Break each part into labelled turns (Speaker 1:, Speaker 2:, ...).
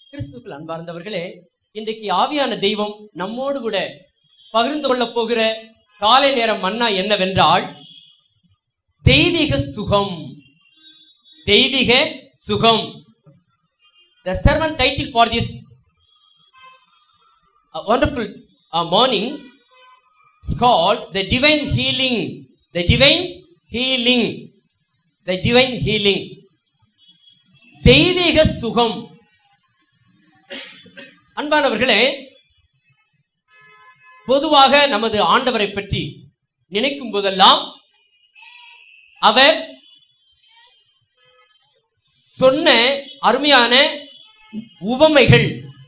Speaker 1: கிறிஸ்துவுக்குள் அன்பார்ந்தவர்களே, இன்றைக்கு ஆவியான தெய்வம் நம்மோடு கூட பகிர்ந்து கொள்ள போகிற காலை நேர மன்னா என்னவென்றால் தெய்வீக சுகம். தெய்வீக சுகம். The sermon title for this wonderful morning is called the divine healing. The divine healing. The divine healing. தெய்வீக சுகம். அன்பானவர்களே, பொதுவாக நமது ஆண்டவரை பற்றி நினைக்கும் போதெல்லாம் அவர் சொன்ன அருமையான உவமைகள்,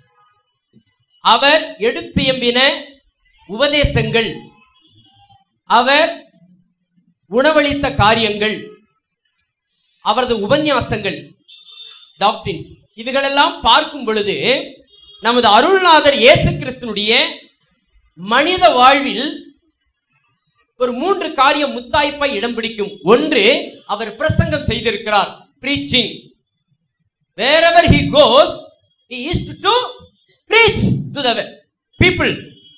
Speaker 1: அவர் எடுத்தியம்பின உபதேசங்கள், அவர் உணவளித்த காரியங்கள், அவரது உபன்யாசங்கள், டாக்டரின்ஸ், இவைகளெல்லாம் பார்க்கும் பொழுது நமது அருள்நாதர் இயேசு கிறிஸ்துனுடைய மனித வாழ்வில் ஒரு 3 காரியம் முத்தாய்ப்பாய் இடம் பிடிக்கும். ஒன்று, அவர் பிரசங்கம் செய்திருக்கிறார், preaching. Wherever he goes, he used to preach to the people.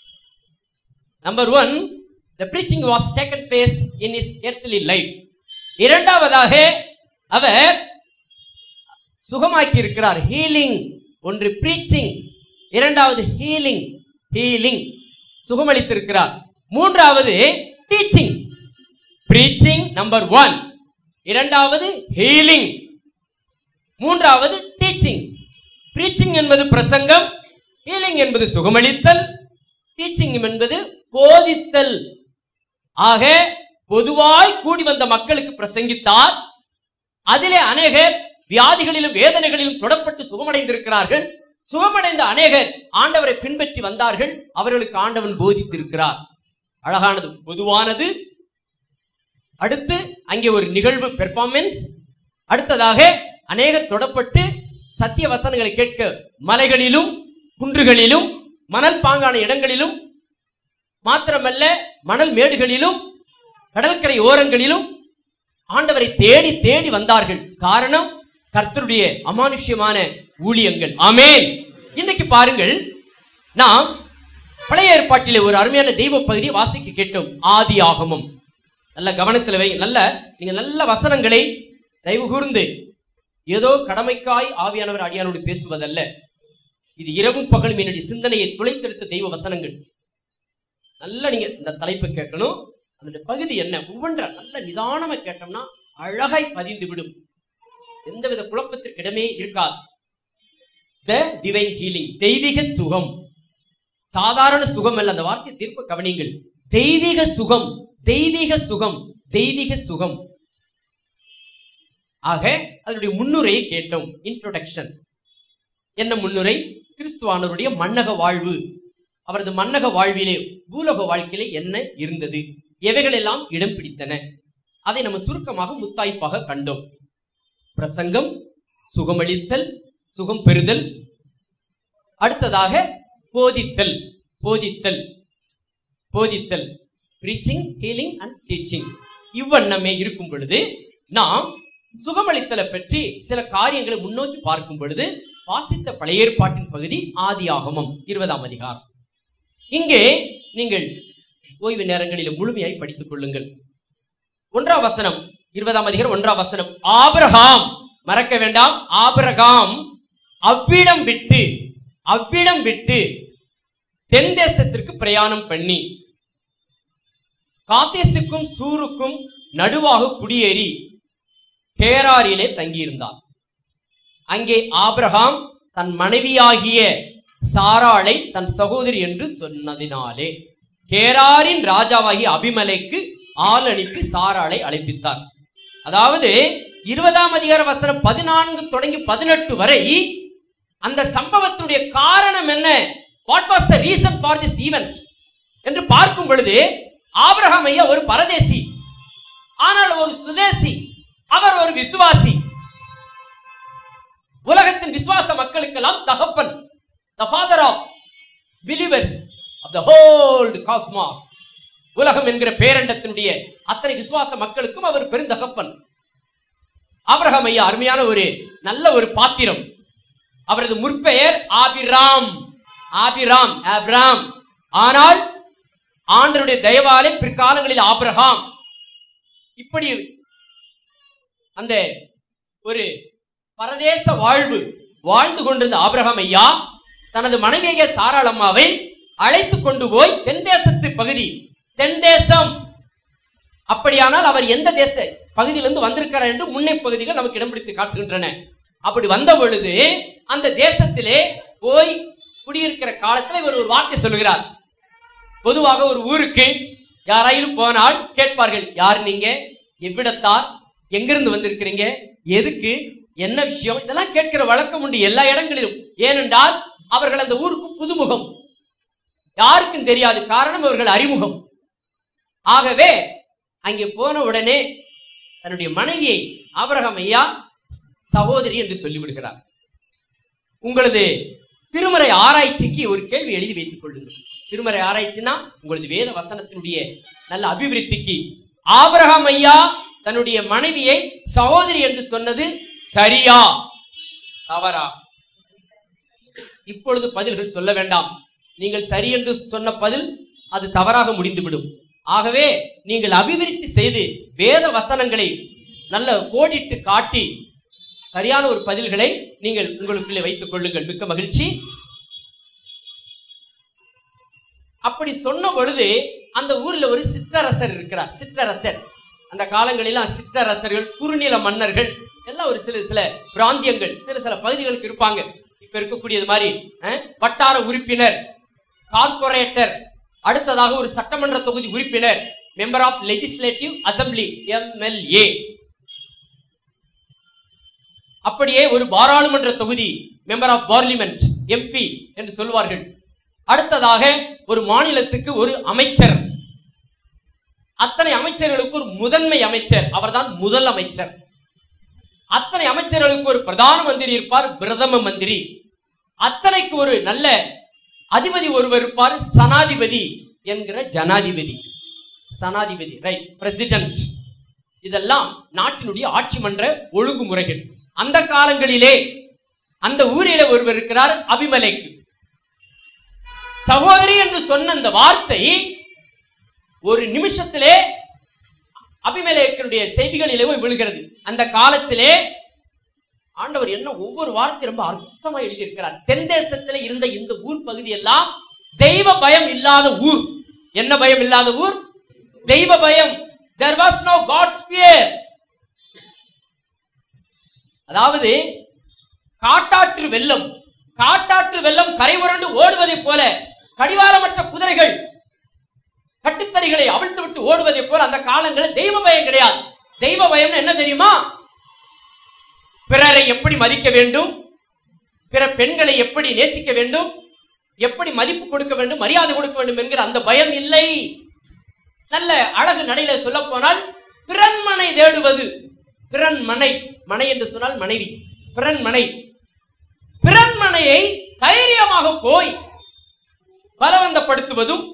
Speaker 1: Number 1, the preaching was taken place in his earthly life. இரண்டாவதாக அவர் சுகமாக்கி இருக்கிறார், healing. ஒன்று preaching, இரண்டாவது healing, சுகமளித்திருக்கிறார். மூன்றாவது teaching. preaching number 1, இரண்டாவது healing, மூன்றாவது teaching. preaching என்பது பிரசங்கம், healing என்பது சுகமளித்தல், teaching என்பது போதித்தல். ஆக பொதுவாய் கூடி வந்த மக்களுக்கு பிரசங்கித்தார். அதிலே அநேகர் வியாதிகளிலும் வேதனைகளிலும் தொடப்பட்டு சுகமடைந்திருக்கிறார்கள். சுகமடைந்த அநேகர் ஆண்டவரை பின்பற்றி வந்தார்கள். அவர்களுக்கு ஆண்டவன் போதித்திருக்கிறார். அழகானது, பொதுவானது. அடுத்து அங்கே ஒரு நிகழ்வு, பெர்ஃபார்மன்ஸ். அடுத்ததாக அநேகர் தொடப்பட்டு சத்திய வசனங்களை கேட்க மலைகளிலும் குன்றுகளிலும் மணல் பாங்கான இடங்களிலும் மாத்திரமல்ல மணல் மேடுகளிலும் கடற்கரை ஓரங்களிலும் ஆண்டவரை தேடி தேடி வந்தார்கள். காரணம், கர்த்தருடைய அமானுஷ்யமான ஊழியங்கள். ஆமென். இன்னைக்கு பாருங்கள், நாம் பழைய ஏற்பாட்டிலே ஒரு அருமையான தெய்வ பகுதியை வாசிக்க கேட்டோம், ஆதி ஆகமம். நல்ல கவனத்தில் வை. நீங்க நல்ல வசனங்களை தயவு கூர்ந்து, ஏதோ கடமைக்காய் ஆவியானவர் அடியானோடு பேசுவதல்ல. இது இரவும் பகலும் என்னுடைய சிந்தனையை துளைத்தெடுத்த தெய்வ வசனங்கள். நல்ல நீங்க இந்த தலைப்பை கேட்கணும். அதனுடைய பகுதி என்ன, ஒவ்வொன்ற நல்ல நிதானமா கேட்டோம்னா அழகாய் பதிந்து விடும். எந்தவித குழப்பத்திற்கு இடமே இருக்காது. The divine healing, தெய்வீக சுகம். சாதாரண சுகம் அல்ல. அந்த வார்த்தையை தீர்ப்பு கவனிங்கள். தெய்வீக சுகம், தெய்வீக சுகம், தெய்வீக சுகம். ஆக அதனுடைய முன்னுரையை கேட்டோம், இன்ட்ரோடக்ஷன். என்ன முன்னுரை? கிறிஸ்துவானவருடைய மன்னக வாழ்வு. அவரது மன்னக வாழ்விலே, பூலோக வாழ்க்கையிலே என்ன இருந்தது, எவைகளெல்லாம் இடம் பிடித்தன, அதை நம்ம சுருக்கமாக முத்தாய்ப்பாக கண்டோம். பிரசங்கம், சுகமளித்தல், சுகம் பெறுதல். அடுத்ததாக போதித்தல், போதித்தல், போதித்தல், பிரீச்சிங், ஹீலிங் அண்ட் டீச்சிங். இவ்வண்ணமே இருக்கும் பொழுது நாம் சுகமளித்தலை பற்றி சில காரியங்களை முன்னோக்கி பார்க்கும் பொழுது வாசித்த பழைய ஏற்பாட்டின் பகுதி ஆதி ஆகமம் 20ஆம் அதிகாரம். இங்கே நீங்கள் ஓய்வு நேரங்களில் முழுமையாய் படித்துக் கொள்ளுங்கள். 1ஆம் வசனம், 20ஆம் அதிகாரம் 1ஆம் வசனம். ஆபிரகாம், மறக்க வேண்டாம், ஆபிரகாம் அவ்விடம் விட்டு தென் தேசத்திற்கு பிரயாணம் பண்ணி காதேசுக்கும் சூருக்கும் நடுவாக குடியேறி கேராரிலே தங்கியிருந்தார். அங்கே ஆபிரகாம் தன் மனைவியாகிய சாராளை தன் சகோதரி என்று சொன்னதினாலே கேராரின் ராஜாவாகிய அபிமலைக்கு ஆள் அனுப்பி சாராளை அழைப்பித்தார். அதாவது 20ஆம் அதிகார வசனம் 14 தொடங்கி 18 வரை அந்த சம்பவத்துடைய காரணம் என்ன, what was the reason for this event என்று பார்க்கும் பொழுது, ஆபிரகாம் ஐயா ஒரு பரதேசி, ஆனால் ஒரு சுதேசி. அவர் ஒரு விசுவாசி. உலகத்தின் விசுவாச மக்களுக்கெல்லாம் தகப்பன், the father of believers of the whole cosmos. உலகம் என்கிற பேரண்டத்தினுடைய அத்தனை விசுவாச மக்களுக்கும் அவர் பெருந்தகப்பன். ஆபிரகாம் ஐயா அருமையான ஒரு நல்ல ஒரு பாத்திரம். அவரது முற்பெயர் ஆபிராம். ஆபிராம் ஆபிராம். ஆனால் ஆண்டவருடைய தயவாலே பிற்காலங்களில் ஆபிரகாம். இப்படி அந்த ஒரு பரதேச வாழ்வு வாழ்ந்து கொண்டிருந்த ஆபிரகாம் ஐயா தனது மனைவியை சாராள் அம்மாவை அழைத்து கொண்டு போய் தென் தேசத்து பகுதி, தென் தேசம். அப்படியானால் அவர் எந்த தேச பகுதியிலிருந்து வந்திருக்கிறார் என்று முன்னை பகுதிகள் நமக்கு இடம் பிடித்து காட்டுகின்றன. அப்படி வந்த பொழுது அந்த தேசத்திலே போய் குடியிருக்கிற காலத்தில் இவர் ஒரு வார்த்தை சொல்லுகிறார். பொதுவாக ஒரு ஊருக்கு யாராயிலும் போனால் கேட்பார்கள், யார் நீங்க, எவ்விடத்தார், எங்கிருந்து வந்திருக்கிறீங்க, எதுக்கு, என்ன விஷயம், இதெல்லாம் கேட்கிற வழக்கம் உண்டு எல்லா இடங்களிலும். ஏனென்றால் அவர்கள் அந்த ஊருக்கு புதுமுகம், யாருக்கும் தெரியாது. காரணம் அவர்கள் அறிமுகம். ஆகவே அங்கே போன உடனே தன்னுடைய மனைவியை ஆபிரகாம் ஐயா சகோதரி என்று சொல்லிவிடுகிறார். உங்களது திருமறை ஆராய்ச்சிக்கு ஒரு கேள்வி எழுதி வைத்துக் கொள்ளுங்கள். திருமறை ஆராய்ச்சினா உங்களது வேத வசனத்தினுடைய நல்ல அபிவிருத்திக்கு ஆபிரகாம் ஐயா தன்னுடைய மனைவியை சகோதரி என்று சொன்னது சரியா தவறா? இப்பொழுது பதில்கள் சொல்ல வேண்டாம். நீங்கள் சரி என்று சொன்ன பதில் அது தவறாக முடிந்துவிடும். ஆகவே நீங்கள் அபிவிருத்தி செய்து வேத வசனங்களை நல்ல கோடிட்டு காட்டி சரியான ஒரு பதில்களை நீங்கள் உங்களுக்குள்ளே வைத்துக் கொள்ளுங்கள். மிக்க மகிழ்ச்சி. அப்படி சொன்ன பொழுது அந்த ஊர்ல ஒரு சிற்றரசர் இருக்கிறார். சிற்றரசர், அந்த காலங்களில் சிற்றரசர்கள், குறுநில மன்னர்கள் எல்லாம் ஒரு சில பிராந்தியங்கள் சில பகுதிகளுக்கு இருப்பாங்க. இப்ப இருக்கக்கூடியது மாதிரி வட்டார உறுப்பினர், கார்பரேட்டர், அடுத்ததாக ஒரு சட்டமன்ற தொகுதி உறுப்பினர், member of legislative assembly, MLA. அப்படியே ஒரு பாராளுமன்ற தொகுதி, மெம்பர் ஆஃப் பார்லிமெண்ட், MP என்று சொல்வார்கள். அடுத்ததாக ஒரு மாநிலத்துக்கு ஒரு அமைச்சர். அத்தனை அமைச்சர்களுக்கு ஒரு முதன்மை அமைச்சர், அவர்தான் முதல் அமைச்சர். அத்தனை அமைச்சர்களுக்கு ஒரு பிரதான மந்திரி இருப்பார், பிரதம மந்திரி. அத்தனைக்கு ஒரு நல்ல அதிபதி ஒருவர் இருப்பார், சனாதிபதி என்கிற ஜனாதிபதி. சனாதிபதி, ரைட், பிரசிடென்ட். இதெல்லாம் நாட்டினுடைய ஆட்சி மன்ற ஒழுங்குமுறைகள். அந்த காலங்களிலே அந்த ஊரிலே ஒருவர் இருக்கிறார், அபிமெலேக். சகோதரி என்று சொன்ன அந்த வார்த்தை ஒரு நிமிஷத்திலே அபிமெலேக்கினுடைய செய்திகளிலே விழுகிறது. அந்த காலத்திலே ஆண்டவர் என்ன ஒவ்வொரு வார்த்தை ரொம்ப அற்புதமா எழுதியிருக்கிறார். தென் தேசத்திலே இருந்த இந்த ஊர் பகுதி எல்லாம் தெய்வ பயம் இல்லாத ஊர். என்ன பயம் இல்லாத ஊர்? தெய்வ பயம். There was no God's fear. அதாவது காட்டாற்று வெள்ளம், காட்டாற்று வெள்ளம் கரை புரண்டு ஓடுவதை போல, கடிவாளமற்ற குதிரைகள் கட்டுத்தறிகளை அவிழ்த்து விட்டு ஓடுவதை போல அந்த காலங்களில் தெய்வ பயம் கிடையாது. தெய்வ பயம் என்ன தெரியுமா? பிறரை எப்படி மதிக்க வேண்டும், பிற பெண்களை எப்படி நேசிக்க வேண்டும், எப்படி மதிப்பு கொடுக்க வேண்டும், மரியாதை கொடுக்க வேண்டும் என்கிற அந்த பயம் இல்லை. நல்ல அழகு நடையில சொல்ல போனால் பிறன்மனை தேடுவது. பிறன்மனை, மனை என்று சொன்னால் மனைவி, பிறன்மனை. பிறன்மனையை தைரியமாக போய் பலவந்தப்படுத்துவதும்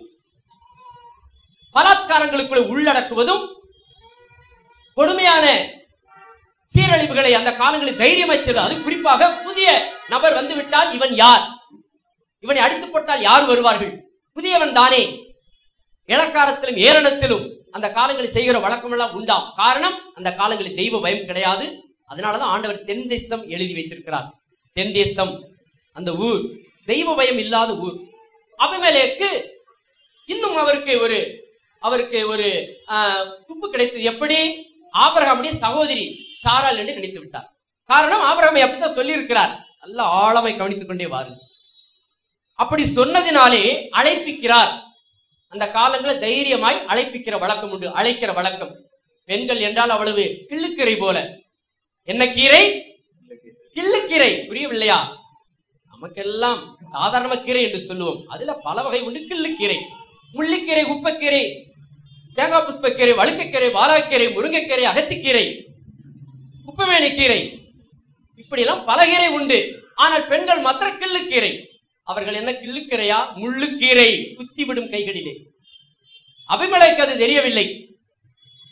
Speaker 1: பலாத்காரங்களுக்குள்ள உள்ளடக்குவதும் கொடுமையான சீரழிவுகளை அந்த காலங்களில் தைரியமாய் செய்வது. அது குறிப்பாக புதிய நபர் வந்துவிட்டால் இவன் யார், இவனை அடித்து போட்டால் யார் வருவார்கள், புதியவன் தானே, இளக்காரத்திலும் ஏளனத்திலும் அந்த காலங்களில் செய்கிற வழக்கமெல்லாம் உண்டாம். காரணம், அந்த காலங்களில் தெய்வ பயம் கிடையாது. அதனாலதான் ஆண்டவர் தென் தேசம் எழுதி வைத்திருக்கிறார். தென் தேசம் அந்த ஊர் தெய்வ பயம் இல்லாத ஊர். அபிமெலேக்கு இன்னும் அவருக்கு ஒரு துப்பு கிடைத்தது. எப்படி? ஆபிரகாமுடைய சகோதரி சாராள் என்று நினைத்து விட்டார். காரணம், ஆபிரகாமை அப்படித்தான் சொல்லி இருக்கிறார். நல்ல ஆழமை கவனித்துக் கொண்டே வாருங்கள். அப்படி சொன்னதினாலே அழைப்பிக்கிறார். அந்த காலங்களில் தைரியமாய் அழைப்பிக்கிற வழக்கம் உண்டு, அழைக்கிற வழக்கம். பெண்கள் என்றால் அவ்வளவு கிள்ளுக்கீரை போல. என்ன கீரை? கிள்ளுக்கீரை. புரியவில்லையா? நமக்கெல்லாம் சாதாரண கீரை என்று சொல்லுவோம். அதுல பல வகை உண்டு. கிள்ளுக்கீரை, முள்ளிக்கீரை, குப்பைக்கீரை, தேங்காய் புஷ்பக்கீரை, வழுக்கக்கீரை, வாராக்கீரை, முருங்கைக்கீரை, அகத்திக்கீரை, குப்பமேனி கீரை, இப்படி எல்லாம் பல கீரை உண்டு. ஆனால் பெண்கள் மற்ற கிள்ளுக்கீரை. அவர்கள் என்ன கிள்ளுக்கீரையா? முள்ளுக்கீரை, குத்திவிடும் கைகளிலே. அபிமெலேக்கு அது தெரியவில்லை.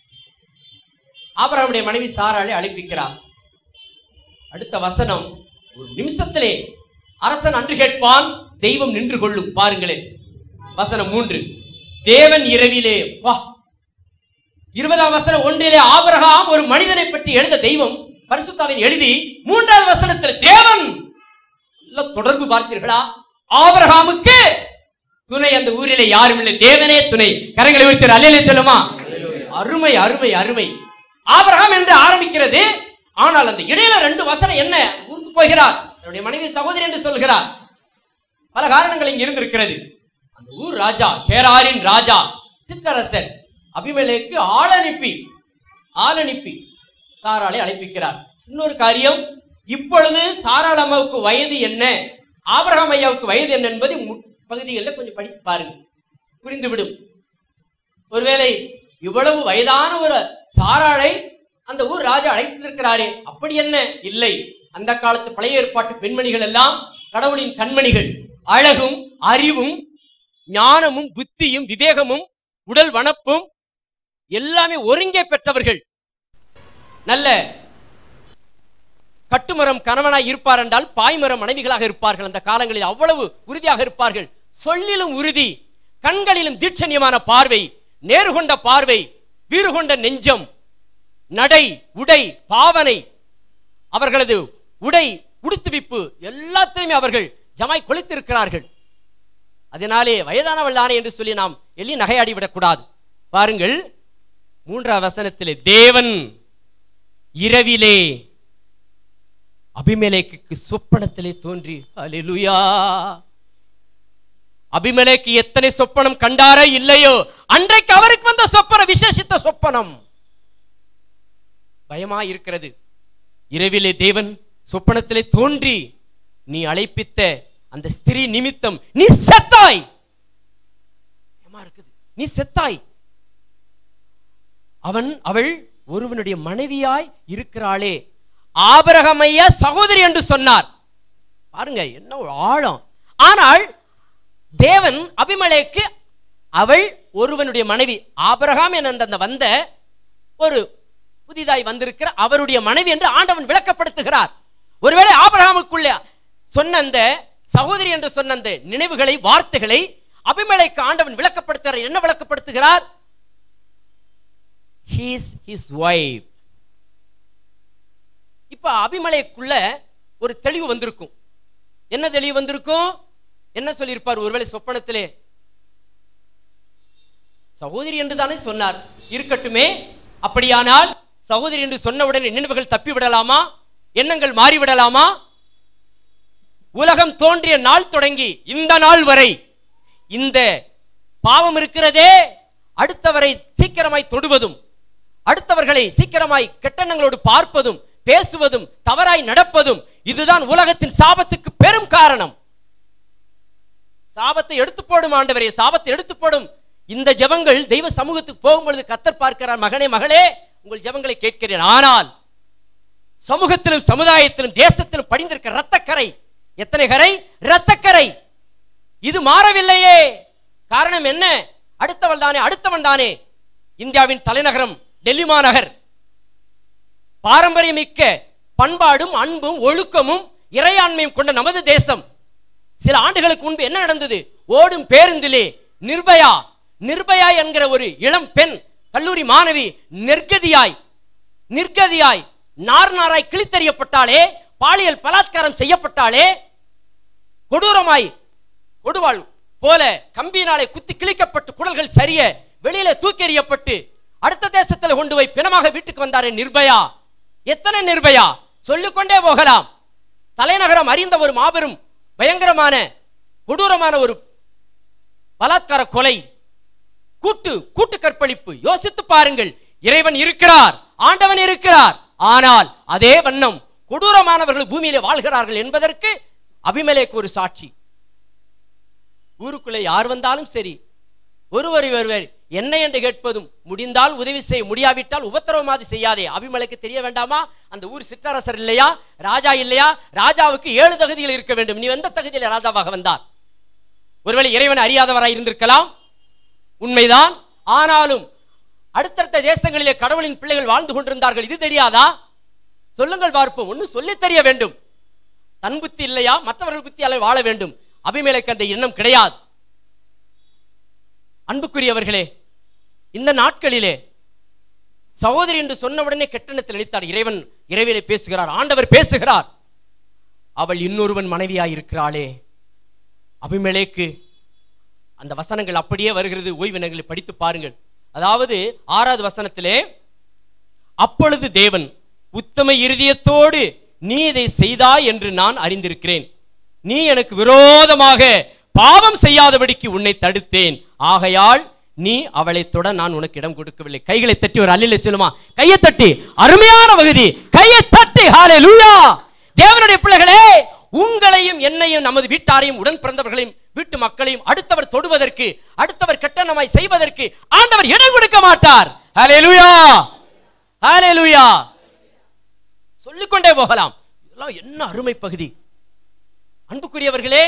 Speaker 1: ஆபிரகாமுடைய மனைவி சாராளை அழைப்பிக்கிறார். அடுத்த வசனம், ஒரு நிமிஷத்திலே அரசன் அன்று கேட்பான், தெய்வம் நின்று கொள்ளும். பாருங்களேன் வசனம் 3. தேவன் இரவிலே, வா 20ஆம் வசனம் 1 ஆபிரகாம் ஒரு மனிதனை பற்றி எழுத தெய்வம் பரிசுத்தாவின் எழுதி 3வது வசனத்தில் தேவன் தொடர்பு பார்த்தீர்களா? ஆபிரகாமுக்கு துணை அந்த ஊரிலே யாரும் இல்லை, தேவனே துணை. கரங்களை உயர்த்தி அல்லேலூயா சொல்லுமா? அருமை அருமை அருமை. ஆபிரகாம் என்று ஆரம்பிக்கிறது. ஆனால் அந்த இடையில 2 வசனம் என்ன? ஊருக்கு போகிறார், என்னுடைய மனைவி சகோதரி என்று சொல்கிறார். பல காரணங்கள் இங்க இருந்திருக்கிறது. அந்த ஊர் ராஜா, கேராரின் ராஜா சிற்றரசன் அபிமெலேக்கு ஆள் அனுப்பி சாராளை அழைப்பிக்கிறார். இன்னொரு காரியம், இப்பொழுது சாராள் அம்மாவுக்கு வயது என்ன, ஆபிரகாம் ஐயாவுக்கு வயது என்ன என்பது பகுதிகளில் கொஞ்சம் படித்து பாருங்க, புரிந்துவிடும். ஒருவேளை இவ்வளவு வயதான ஒரு சாராளை அந்த ஊர் ராஜா அழைத்திருக்கிறாரே, அப்படி என்ன? இல்லை, அந்த காலத்து பழைய ஏற்பாட்டு பெண்மணிகள் எல்லாம் கடவுளின் கண்மணிகள். அழகும் அறிவும் ஞானமும் புத்தியும் விவேகமும் உடல் வனப்பும் எல்லாமே ஒருங்கே பெற்றவர்கள். நல்ல கட்டுமரம் கணவனாய் இருப்பார் என்றால் பாய்மரம் மனைவிகளாக இருப்பார்கள். அந்த காலங்களில் அவ்வளவு உறுதியாக இருப்பார்கள். சொல்லிலும் உறுதி, கண்களிலும் தீட்சண்யமான பார்வை, நேர்கொண்ட பார்வை, வீறு கொண்ட நெஞ்சம், நடை உடை பாவனை, அவர்களது உடை உடுத்துவிப்பு எல்லாத்திலுமே அவர்கள் ஜமாய் கொளித்திருக்கிறார்கள். அதனாலே வயதானவள் தானே என்று சொல்லி நாம் எள்ளி நகையாடி விடக்கூடாது. பாருங்கள் 3ஆம் வசனத்திலே தேவன் இரவிலே அபிமெலேக்குக்கு சொப்பனத்திலே தோன்றி, அல்லேலூயா. அபிமெலேக்கு எத்தனை சொப்பனம் கண்டாரோ இல்லையோ, அன்றைக்கு அவருக்கு வந்த சொப்பனம் விசேஷித்த சொப்பனம். பயமா இருக்கிறது. இரவிலே தேவன் சொப்பனத்திலே தோன்றி, நீ அழைப்பித்த அந்த ஸ்திரீ நிமித்தம் நீ செத்தாய். பயமா இருக்குது, நீ செத்தாய். அவள் ஒருவனுடைய மனைவியாய் இருக்கிறாளே. ஆபிரகாம் ஐயா சகோதரி என்று சொன்னார். பாருங்க என்ன ஒரு ஆழம். ஆனால் தேவன் அபிமெலேக்கு அவள் ஒருவனுடைய மனைவி, ஆபிரகாம் என அந்த வந்த ஒரு புதிதாய் வந்திருக்கிற அவருடைய மனைவி என்று ஆண்டவன் விளக்கப்படுத்துகிறார். ஒருவேளை ஆபிரகாமுக்குள்ள சொன்ன அந்த சகோதரி என்று சொன்ன அந்த நினைவுகளை வார்த்தைகளை அபிமெலேக்கு ஆண்டவன் விளக்கப்படுத்துகிறார். என்ன விளக்கப்படுத்துகிறார்? He is his wife. இப்ப அபிமெலேக்குள்ள ஒரு தெளிவு வந்திருக்கும். என்ன தெளிவு வந்திருக்கும்? என்ன சொல்லியிருப்பார்? ஒருவேளை சொப்பனத்திலே சகோதரி என்று தானே சொன்னார். இருக்கட்டுமே, அப்படியானால் சகோதரி என்று சொன்னவுடனே நினைவுகள் தப்பி விடலாமா? எண்ணங்கள் மாறிவிடலாமா? உலகம் தோன்றிய நாள் தொடங்கி இந்த நாள் வரை இந்த பாவம் இருக்கிறதே, அடுத்தவரை சீக்கிரமாய் தொடுவதும், அடுத்தவர்களை சீக்கிரமாய் கெட்டெண்ணங்களோடு பார்ப்பதும், பேசுவதும், தவறாய் நடப்பதும், இதுதான் உலகத்தின் சாபத்துக்கு பெரும் காரணம். சாபத்தை எடுத்து போடும் ஆண்டவரே, சாபத்தை எடுத்து போடும். இந்த ஜெபங்கள் தெய்வ சமூகத்துக்கு போகும்பொழுது கர்த்தர் பார்க்கிறார், மகனே மகளே உங்கள் ஜெபங்களை கேட்கிறேன். ஆனால் சமூகத்திலும் சமுதாயத்திலும் தேசத்திலும் படிந்திருக்கிற இரத்தக்கரை, எத்தனை கரை? இரத்தக்கரை. இது மாறவில்லையே. காரணம் என்ன? அடுத்தவன் தானே. இந்தியாவின் தலைநகரம் டெல்லி மாநகர், பாரம்பரியமிக்க பண்பாடும் அன்பும் ஒழுக்கமும் இறையாண்மையும் கொண்ட நமது தேசம். சில ஆண்டுகளுக்கு முன்பு என்ன நடந்தது? ஓடும் பேருந்திலே நிர்பயா என்கிற ஒரு இளம் பெண் கல்லூரி மாணவி நிர்கதியாய் நாராய் கிழித்தறியப்பட்டாளே, பாலியல் பலாத்காரம் செய்யப்பட்டாளே, கொடூரமாய் கொடுவாள் போல கம்பியினாலே குத்தி கிழிக்கப்பட்டு குடல்கள் சரிய வெளியில தூக்கி எறியப்பட்டு அடுத்த தேசத்தில் கொண்டு போய் பிணமாக வீட்டுக்கு வந்தாரே நிர்பயா. எத்தனை நிர்பயா சொல்லிக்கொண்டே போகலாம். தலைநகரம் அறிந்த ஒரு மாபெரும் பயங்கரமான கொடூரமான ஒரு பலாத்கார கொலை, கூட்டு கற்பழிப்பு. யோசித்து பாருங்கள். இறைவன் இருக்கிறார், ஆண்டவன் இருக்கிறார். ஆனால் அதே வண்ணம் கொடூரமானவர்கள் பூமியிலே வாழ்கிறார்கள் என்பதற்கு அபிமெலேக்கு ஒரு சாட்சி. ஊருக்குள்ளே யார் வந்தாலும் சரி, ஒருவர் என்ன என்று கேட்பதும், முடிந்தால் உதவி செய்ய, முடியாவிட்டால் உபத்திரவமாதி செய்யாதே. அபிமெலேக்கு தெரிய வேண்டாமா? அந்த ஊர் சிற்றரசர் இல்லையா, ராஜா இல்லையா? ராஜாவுக்கு 7 தகுதிகள் இருக்க வேண்டும். நீ எந்த தகுதியில் ராஜாவாக வந்தார்? ஒருவேளை இறைவன் அறியாதவராய் இருந்திருக்கலாம், உண்மைதான். ஆனாலும் அடுத்தடுத்த தேசங்களிலே கடவுளின் பிள்ளைகள் வாழ்ந்து கொண்டிருந்தார்கள். இது தெரியாதா? சொல்லுங்கள் பார்ப்போம். ஒன்னு சொல்லி தெரிய வேண்டும். தன் புத்தி இல்லையா, மற்றவர்கள் புத்தியால வாழ வேண்டும். அபிமெலேக்கு அந்த எண்ணம் கிடையாது. அன்புக்குரியவர்களே, இந்த நாட்களிலே சகோதரி என்று சொன்னவுடனே கெட்டெண்ணத்தில் நினைத்தார். இறைவன் இறைவிலே பேசுகிறார், ஆண்டவர் பேசுகிறார். அவள் இன்னொருவன் மனைவியாய் இருக்கிறாளே. அபிமெலேக்கு அந்த வசனங்கள் அப்படியே வருகிறது. ஓய்வினர்களை படித்து பாருங்கள். அதாவது 6வது வசனத்திலே, அப்பொழுது தேவன் உத்தம இருதயத்தோடு நீ இதை செய்தாய் என்று நான் அறிந்திருக்கிறேன். நீ எனக்கு விரோதமாக பாவம் செய்யாதபடிக்கு உன்னை தடுத்தேன். ஆகையால் நீ அவளை தொட நான் உனக்கு இடம் கொடுக்கவில்லை. கைகளை தட்டி ஒரு அல்லேலூயா சொல்லுமா? கையை தட்டி, அருமையான பகுதி, கையை தட்டி ஹல்லேலூயா. தேவனுடைய பிள்ளைகளே, உங்களையும் என்னையும் நமது வீட்டாரையும் உடன் பிறந்தவர்களையும் வீட்டு மக்களையும் அடுத்தவர் தொடுவதற்கு, அடுத்தவர் கெட்டனமாய் செய்வதற்கு ஆண்டவர் இடம் கொடுக்க மாட்டார். ஹல்லேலூயா, ஹல்லேலூயா. சொல்லிக்கொண்டே போகலாம். இதெல்லாம் என்ன அருமை பகுதி. அன்புக்குரியவர்களே,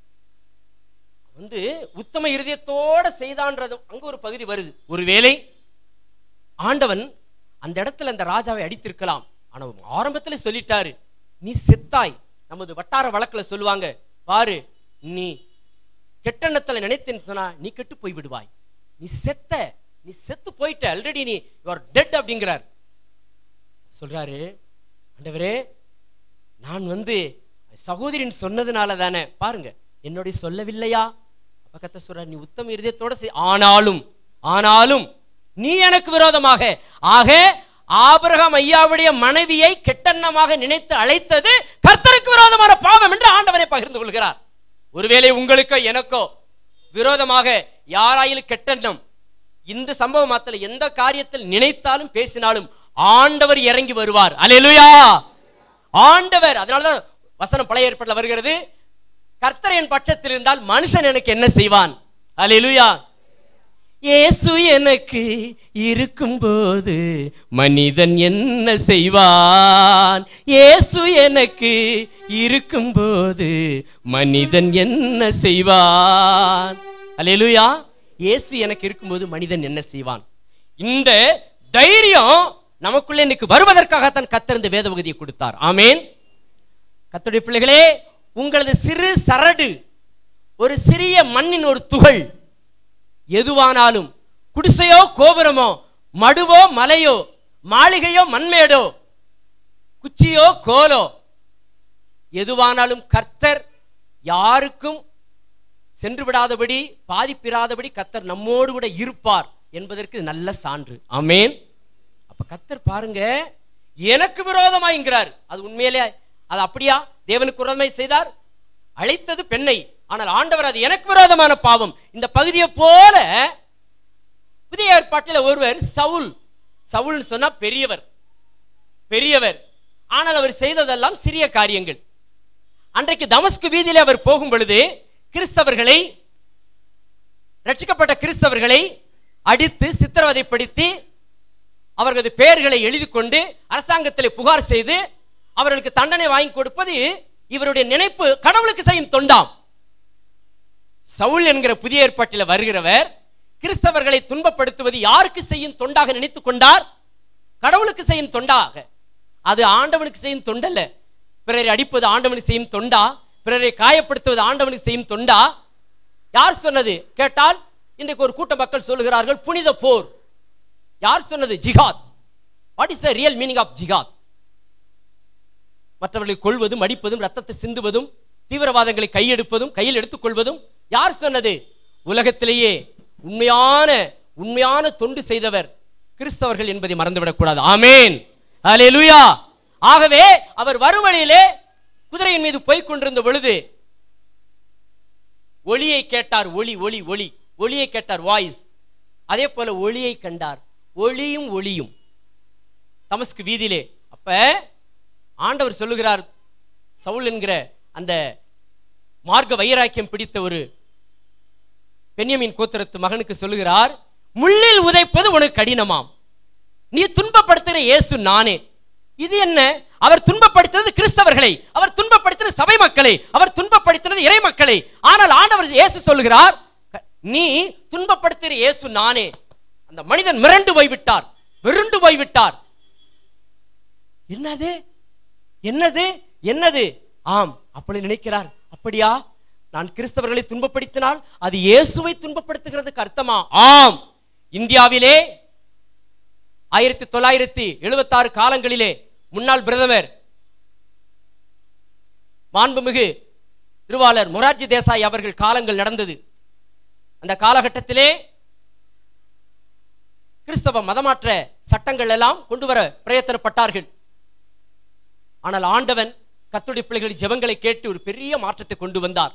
Speaker 1: உத்தம இருதயத்தோட செய்தான்றது அங்க ஒரு பகுதி வருது. ஒருவேளை ஆண்டவன் அந்த இடத்துல அந்த ராஜாவை அடித்திருக்கலாம். ஆனா ஆரம்பத்தில் சொல்லிட்டாரு, நீ செத்தாய். நமது வட்டார வழக்குல சொல்லுவாங்க, பாரு நீ கெட்டெண்ணத்துல நினைத்தேன்னு சொன்னா நீ கெட்டு போய் விடுவாய். நீ செத்து போயிட்ட, ஆல்ரெடி நீ யூ ஆர் டெட் அப்படிங்கிறார். சொல்றாரு, ஆண்டவரே நான் சகோதரின் சொன்னதுனால தானே, பாருங்க என்னுடைய சொல்லவில்லையா? பக்கத்தை சொல்ற, நீ உத்தம இருதயத்தோட ஆனாலும் நீ எனக்கு விரோதமாக, ஆக ஆபிரகாம் ஐயாவுடைய மனைவியை கெட்டெண்ணமாக நினைத்து அழைத்தது கர்த்தருக்கு விரோதமான பாவம் என்று ஆண்டவனை பகிர்ந்து கொள்கிறார். ஒருவேளை உங்களுக்கோ எனக்கோ விரோதமாக யாராயிலும் கெட்டெண்ணம், இந்த சம்பவத்தில் எந்த காரியத்தில் நினைத்தாலும் பேசினாலும் ஆண்டவர் இறங்கி வருவார். அல்லேலூயா, ஆண்டவர். அதனாலதான் வசனம் பழைய ஏற்பாட்டில் வருகிறது, கர்த்தர் என் பட்சத்தில் இருந்தால் மனுஷன் எனக்கு என்ன செய்வான்? அல்லேலூயா. இயேசு எனக்கு இருக்கும்போது மனிதன் என்ன செய்வான்? இயேசு எனக்கு இருக்கும்போது மனிதன் என்ன செய்வான்? அல்லேலூயா. இயேசு எனக்கு இருக்கும்போது மனிதன் என்ன செய்வான்? இந்த தைரியம் நமக்குள்ளே இன்னைக்கு வருவதற்காகத்தான் கர்த்தர் இந்த வேத பகுதியை கொடுத்தார். ஆமேன். கர்த்தருடைய பிள்ளைகளே, உங்களது சிறு சரடு, ஒரு சிறிய மண்ணின் ஒரு துகள், எதுவானாலும் குடிசையோ கோபுரமோ மடுவோ மலையோ மாளிகையோ மண்மேடோ குச்சியோ கோலோ எதுவானாலும் கர்த்தர் யாருக்கும் சென்று விடாதபடி, பாதிப்பிராதபடி கர்த்தர் நம்மோடு கூட இருப்பார் என்பதற்கு நல்ல சான்று. ஆமேன். அப்ப கர்த்தர் பாருங்க, எனக்கு விரோதமாய்ங்கிறார். அது உண்மையிலே அது அப்படியா? தேவனுக்கு விரோதமாய் செய்தார், அழைத்தது பெண்ணை. ஆனால் ஆண்டவர் அது எனக்கு விரோதமான பாவம். இந்த பகுதியை போல புதிய ஏற்பாட்டில் ஒருவர் சவுல் சொன்னா பெரியவர், ஆனால் அவர் செய்ததெல்லாம் சிறிய காரியங்கள். அன்றைக்கு தமஸ்கு வீதியிலே அவர் போகும் பொழுது கிறிஸ்தவர்களை, ரட்சிக்கப்பட்ட கிறிஸ்தவர்களை அடித்து சித்திரவதைப்படுத்தி அவர்களது பெயர்களை எழுதி கொண்டு அரசாங்கத்தில் புகார் செய்து அவர்களுக்கு தண்டனை வாங்கி கொடுப்பது இவருடைய நினைப்பு. கடவுளுக்கு செய்யும் தொண்டாம். சவுல் என்கிற புதிய ஏற்பாட்டில் வருகிறவர் கிறிஸ்தவர்களை துன்பப்படுத்துவது யாருக்கு செய்யும் தொண்டாக நினைத்துக் கொண்டார்? கடவுளுக்கு செய்யும் தொண்டாக. அது ஆண்டவனுக்கு செய்யும் தொண்டல்ல. பிறரை அடிப்பது ஆண்டவனுக்கு செய்யும் தொண்டா? பிறரை காயப்படுத்துவது ஆண்டவனுக்கு செய்யும் தொண்டா? யார் சொன்னது கேட்டால் இன்றைக்கு ஒரு கூட்ட மக்கள் சொல்லுகிறார்கள் புனித போர். யார் சொன்னது? ஜிஹாத். What is the real meaning of ஜிஹாத்? மற்றவர்களை கொள்வதும் அடிப்பதும் ரத்தத்தை சிந்துவதும் தீவிரவாதங்களை கையெடுப்பதும் கையில் எடுத்துக் கொள்வதும் யார் சொன்னது? உலகத்திலேயே உண்மையான தொண்டு செய்தவர் கிறிஸ்தவர்கள் என்பதை மறந்துவிடக் கூடாது. ஆமேன், அல்லேலூயா. ஆகவே அவர் வருவழியிலே குதிரையின் மீது போய்க் கொண்டிருந்த பொழுது ஒளியை கேட்டார். ஒளியை கேட்டார், வாய்ஸ். அதே போல ஒளியை கண்டார். ஒளியும் தமஸ்கு வீதியிலே. அப்ப ஆண்டவர் சொல்லுகிறார், சவுல் என்கிற அந்த மார்க்க வைராக்கியம் பிடித்த ஒரு பென்யமீன் கோத்திரத்து மகனுக்கு சொல்லுகிறார், முள்ளில் உதைப்பது உனக்கு கடினமாம், நீ துன்பப்படுத்துகிற இயேசு நானே. இது என்ன? அவர் துன்பப்படுத்தினது கிறிஸ்தவர்களை, அவர் துன்பப்படுத்தினது சபை மக்களை, அவர் துன்பப்படுத்தினது இறை மக்களை. ஆனால் ஆண்டவர் இயேசு சொல்லுகிறார், நீ துன்பப்படுத்துகிற இயேசு நானே. அந்த மனிதன் மிரண்டு போய்விட்டார், வெருண்டு போய்விட்டார். என்னது? ஆம், அப்பொழுது நினைக்கிறார், அப்படியா, நான் கிறிஸ்தவர்களை துன்பப்படுத்தினால் அது இயேசுவை துன்பப்படுத்துகிறதுக்கு அர்த்தமா? ஆம், இந்தியாவிலே 1976 காலங்களிலே முன்னாள் பிரதமர் மாண்புமிகு திருவாளர் மொரார்ஜி தேசாய் அவர்கள் காலங்கள் நடந்தது. அந்த காலகட்டத்திலே கிறிஸ்தவ மதமாற்ற சட்டங்கள் எல்லாம் கொண்டு வர பிரயத்தனப்பட்டார்கள். ஆனால் ஆண்டவன் கர்த்தருடைய பிள்ளைகளின் ஜெபங்களை கேட்டு ஒரு பெரிய மாற்றத்தை கொண்டு வந்தார்.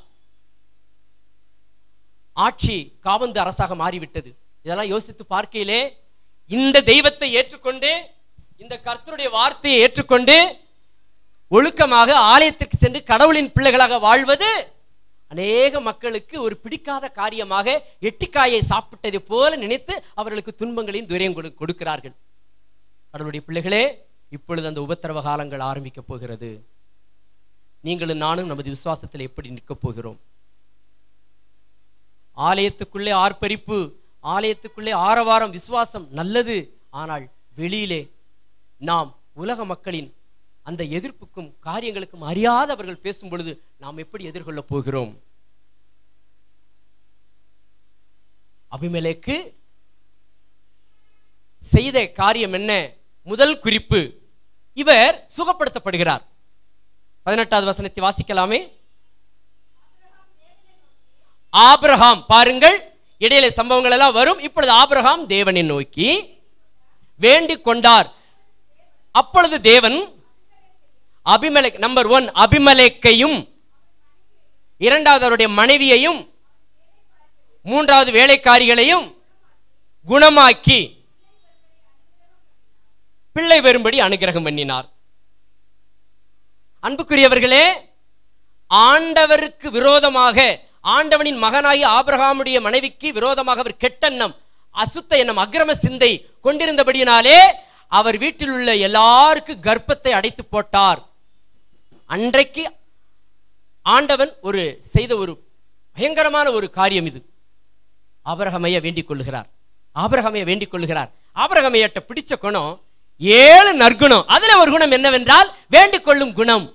Speaker 1: ஆட்சி காவந்து அரசாக மாறிவிட்டது. இதெல்லாம் யோசித்து பார்க்கையிலே இந்த தெய்வத்தை ஏற்றுக்கொண்டு, இந்த கர்த்தருடைய வார்த்தையை ஏற்றுக்கொண்டு ஒழுக்கமாக ஆலயத்திற்கு சென்று கடவுளின் பிள்ளைகளாக வாழ்வது அநேக மக்களுக்கு ஒரு பிடிக்காத காரியமாக, எட்டிக்காயை சாப்பிட்டதை போல நினைத்து அவர்களுக்கு துன்பங்களையும் துரையும் கொடுக்கிறார்கள். கடவுளுடைய பிள்ளைகளே, இப்பொழுது அந்த உபத்திரவ காலங்கள் ஆரம்பிக்க போகிறது. நீங்களும் நானும் நமது விசுவாசத்தில் எப்படி நிற்கப் போகிறோம்? ஆலயத்துக்குள்ளே ஆர்ப்பரிப்பு, ஆலயத்துக்குள்ளே ஆரவாரம், விசுவாசம் நல்லது. ஆனால் வெளியிலே நாம் உலக மக்களின் அந்த எதிர்ப்புக்கும் காரியங்களுக்கும் அறியாதவர்கள் பேசும் பொழுது நாம் எப்படி எதிர்கொள்ள போகிறோம்? அபிமெலேக்கு செய்த காரியம் என்ன? முதல் குறிப்பு, இவர் சுகப்படுத்தப்படுகிறார். 18வது வசனத்தை வாசிக்கலாமே. ஆபிரகாம், பாருங்கள், இடையிலே சம்பவங்கள் எல்லாம் வரும். இப்பொழுது ஆபிரகாம் தேவனை நோக்கி வேண்டிக் கொண்டார். அப்பொழுது தேவன் அபிமெலேக், நம்பர் 1 அபிமெலேக்கையும், இரண்டாவது அவருடைய மனைவியையும், மூன்றாவது வேலைக்காரிகளையும் குணமாக்கி பிள்ளை வரும்படி அனுகிரகம் பண்ணினார். அன்புக்குரியவர்களே, ஆண்டவருக்கு விரோதமாக, ஆண்டவனின் மகனாகி ஆபிரகாமுடைய மனைவிக்கு விரோதமாக அவர் கெட்டெண்ணம், அசுத்த எண்ணம், அக்கிரம சிந்தை கொண்டிருந்தபடியினாலே அவர் வீட்டில் உள்ள எல்லாருக்கும் கர்ப்பத்தை அடைத்து போட்டார். அன்றைக்கு ஆண்டவன் செய்த ஒரு பயங்கரமான ஒரு காரியம் இது. ஆபிரகாமைய வேண்டிக் கொள்ளுகிறார். ஆபிரகாமையிட்ட பிடிச்ச குணம் 7 நற்குணம். அதுல ஒரு குணம் என்னவென்றால் வேண்டிக் கொள்ளும் குணம்.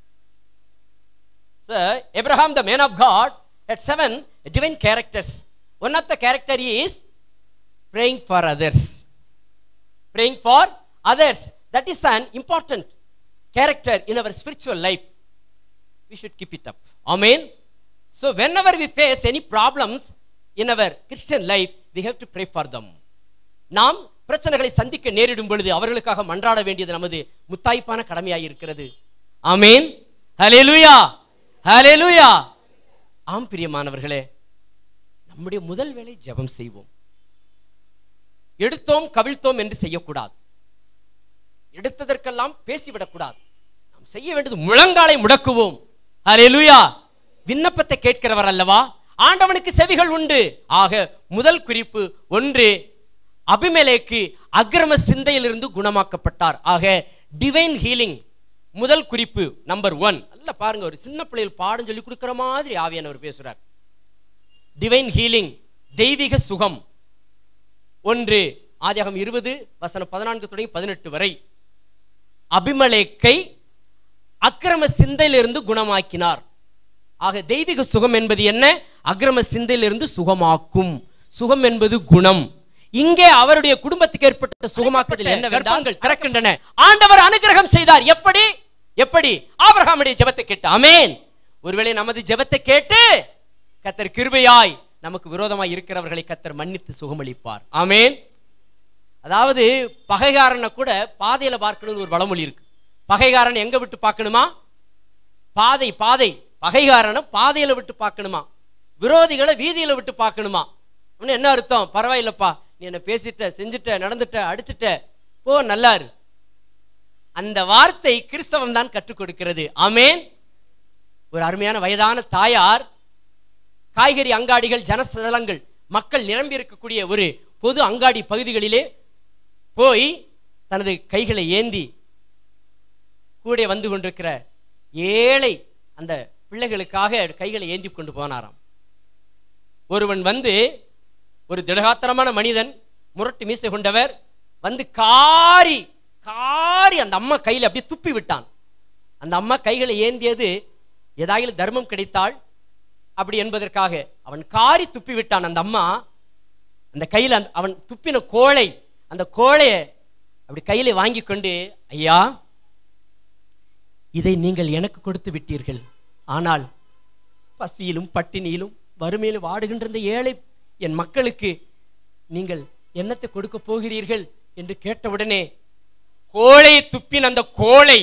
Speaker 1: Abraham, the man of God, had 7 divine characters. One of the character is praying for others. Praying for others. That is an important character in our spiritual life. We should keep it up. Amen. So whenever we face any problems in our Christian life, we have to pray for them. நாம் பிரச்சனைகளை சந்திக்க நேரிடும் பொழுது அவர்களுக்காக மன்றாட வேண்டியது நமது முத்தாய்ப்பான கடமையாய் இருக்கிறது. ஆமென். ஹல்லேலூயா, ஹல்லேலூயா. ஆம் பிரியமானவர்களே, நம்முடைய முதல் வேளை ஜெபம் செய்வோம். எடுத்தோம் கவிழ்த்தோம் என்று செய்யக்கூடாது. எடுத்ததற்கெல்லாம் பேசிவிடக்கூடாது. நாம் செய்ய வேண்டியது முழங்காலை முடக்குவோம். ஹல்லேலூயா. விண்ணப்பத்தை கேட்கிறவர் அல்லவா, ஆண்டவனுக்கு செவிகள் உண்டு. ஆக முதல் குறிப்பு 1, அபிமெலேக்கு அக்கிரம சிந்தையிலிருந்து குணமாக்கப்பட்டார். ஆக டிவைன் ஹீலிங் முதல் குறிப்பு, நம்பர் 1. நல்லா பாருங்க, ஒரு சின்ன பிள்ளைகள் பாடம் சொல்லி கொடுக்கிற மாதிரி ஆவியானவர் பேசுறார். டிவைன் ஹீலிங், தெய்வீக சுகம். 1 ஆதியாகமம் 20 வசனம் 14 தொடங்கி 18 வரை அபிமெலேக்கை அக்கிரம சிந்தையிலிருந்து குணமாக்கினார். ஆக தெய்வீக சுகம் என்பது என்ன? அக்கிரம சிந்தையிலிருந்து சுகமாக்கும். சுகம் என்பது குணம். இங்கே அவருடைய குடும்பத்துக்கு ஏற்பட்ட சுகமாக்குதல் என்னவென்றால் திறக்கின்றன. ஆண்டவர் அனுகிரகம் செய்தார். எப்படி? எப்படி? ஆபிரகாமுடைய ஜெபத்தை கேட்டு. ஆமென். ஒருவேளை நமது ஜெபத்தை கேட்டு கர்த்தர் கிருபையாய் நமக்கு விரோதமாய் இருக்கிறவர்களை கர்த்தர் மன்னித்து சுகமளிப்பார். ஆமென். அதாவது பகைகாரனை கூட பாதையில பார்க்கணும்னு ஒரு வளமொழி இருக்கு. பகைகாரனை எங்க விட்டு பார்க்கணுமா? பாதை. பகைகாரனை பாதையில விட்டு பார்க்கணுமா? விரோதிகளை வீதியில விட்டு பார்க்கணுமா? என்ன அர்த்தம்? பரவாயில்லப்பா, நீ என்ன பேசிட்ட, செஞ்சுட்ட, நடந்துட்ட, அடிச்சுட்ட, போ, நல்லாரு. அந்த வார்த்தை கிறிஸ்தவம் தான் கற்றுக் கொடுக்கிறது. ஆமென். ஒரு அருமையான வயதான தாயார் காய்கறி அங்காடிகள், ஜனசலங்கள், மக்கள் நிரம்பி இருக்கக்கூடிய ஒரு பொது அங்காடி பகுதிகளிலே போய் தனது கைகளை ஏந்தி கூட வந்து கொண்டிருக்கிற ஏழை அந்த பிள்ளைகளுக்காக கைகளை ஏந்தி கொண்டு போனாராம். ஒருவன் வந்து, ஒரு திடகாத்திரமான மனிதன், முரட்டு மீசை கொண்டவர் வந்து காரி காரி அந்த அம்மா கையில் அப்படியே துப்பி விட்டான். அந்த அம்மா கைகளை ஏந்தியது ஏதாயிலும் தர்மம் கிடைத்தால் அப்படி என்பதற்காக அவன் காரி துப்பி விட்டான். அந்த அம்மா அந்த கையில் அவன் துப்பின கோழை, அந்த கோழையை அப்படி கையில வாங்கி கொண்டு, ஐயா இதை நீங்கள் எனக்கு கொடுத்து விட்டீர்கள், ஆனால் பசியிலும் பட்டினியிலும் வறுமையிலும் வாடுகின்ற இந்த ஏழை என் மக்களுக்கு நீங்கள் என்னத்தை கொடுக்க போகிறீர்கள் என்று கேட்டவுடனே கோழையை துப்பின் அந்த கோழை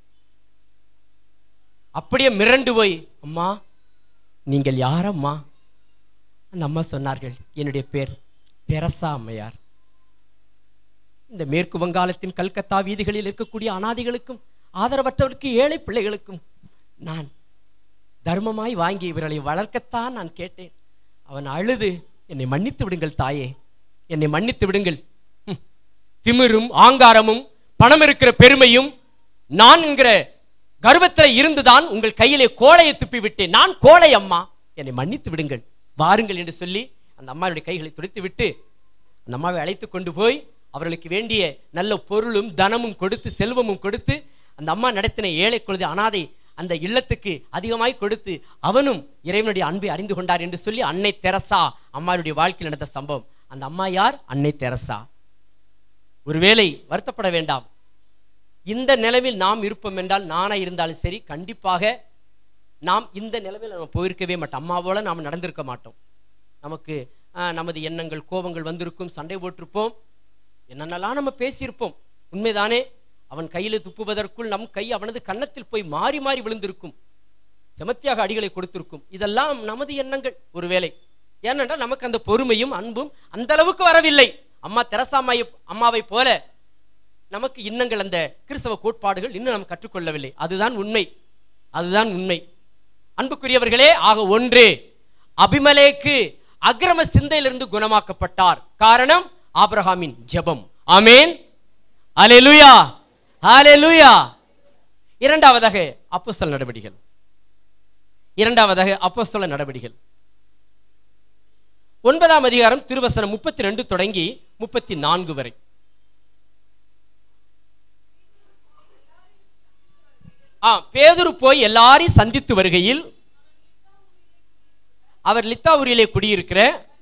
Speaker 1: அப்படியே மிரண்டு போய், அம்மா நீங்கள் யாரம்மா? அந்த அம்மா சொன்னார்கள், என்னுடைய பேர் தெரசா அம்மையார். இந்த மேற்கு வங்காளத்தின் கல்கத்தா வீதிகளில் இருக்கக்கூடிய அனாதைகளுக்கும் ஆதரவற்றவருக்கு ஏழை பிள்ளைகளுக்கும் நான் தர்மமாய் வாங்கி இவர்களை வளர்க்கத்தான் நான் கேட்டேன். அவன் அழுது, என்னை மன்னித்து விடுங்கள் தாயே, என்னை மன்னித்து விடுங்கள். திமிரும் ஆங்காரமும் பணம் இருக்கிற பெருமையும் நான் என்கிற கர்வத்தில் இருந்துதான் உங்கள் கையிலே கோழையை துப்பி விட்டேன். நான் கோழை அம்மா, என்னை மன்னித்து விடுங்கள், வாருங்கள் என்று சொல்லி அந்த அம்மாவுடைய கைகளை துடைத்து விட்டு அந்த அம்மாவை அழைத்து கொண்டு போய் அவர்களுக்கு வேண்டிய நல்ல பொருளும் தனமும் கொடுத்து செல்வமும் கொடுத்து அந்த அம்மா நடத்தின ஏழை குழந்தை அனாதை அந்த இல்லத்துக்கு அதிகமாய் கொடுத்து அவனும் இறைவனுடைய அன்பை அறிந்து கொண்டார் என்று சொல்லி அன்னை தெரசா அம்மாவுடைய வாழ்க்கையில் நடந்த சம்பவம். அந்த அம்மா யார்? அன்னை தெரசா. ஒருவேளை வருத்தப்பட வேண்டாம், இந்த நிலையில் நாம் இருப்போம் என்றால், நானா இருந்தாலும் சரி, கண்டிப்பாக நாம் இந்த நிலையில் நம்ம போயிருக்கவே மாட்டோம். அம்மாவோல நாம் நடந்திருக்க மாட்டோம். நமக்கு நமது எண்ணங்கள் கோபங்கள் வந்திருக்கும், சண்டை போட்டிருப்போம், என்னென்னலாம் நம்ம பேசியிருப்போம். உண்மைதானே? அவன் கையில் துப்புவதற்குள் நம் கை அவனது கன்னத்தில் போய் மாறி மாறி விழுந்திருக்கும், செமத்தியாக அடிகளை கொடுத்திருக்கும். இதெல்லாம் நமது எண்ணங்கள் ஒருவேளை. ஏனென்றால் நமக்கு அந்த பொறுமையும் அன்பும் அந்த அளவுக்கு வரவில்லை. அம்மா தெரசா அம்மாவை போல நமக்கு இன்னங்கள் அந்த கிறிஸ்தவ கோட்பாடுகள் இன்னும் நாம் கற்றுக்கொள்ளவில்லை. அதுதான் உண்மை, அதுதான் உண்மை. அன்புக்குரியவர்களே, ஆக ஒன்று, அபிமெலேக்கு அக்கிரம சிந்தையிலிருந்து குணமாக்கப்பட்டார். காரணம் ஆபிரகாமின் ஜெபம். ஆமென், அல்லேலூயா, அல்லேலூயா. இரண்டாவதாக அப்போஸ்தல நடவடிக்கைகள், இரண்டாவதாக அப்போஸ்தல நடவடிக்கைகள் 9ஆம் அதிகாரம் திருவசனம் 32 தொடங்கி 34 வரை. பேதுரு போய் எல்லாரையும் சந்தித்து வருகையில் அவர் லித்தா ஊரிலே குடியிருக்கிற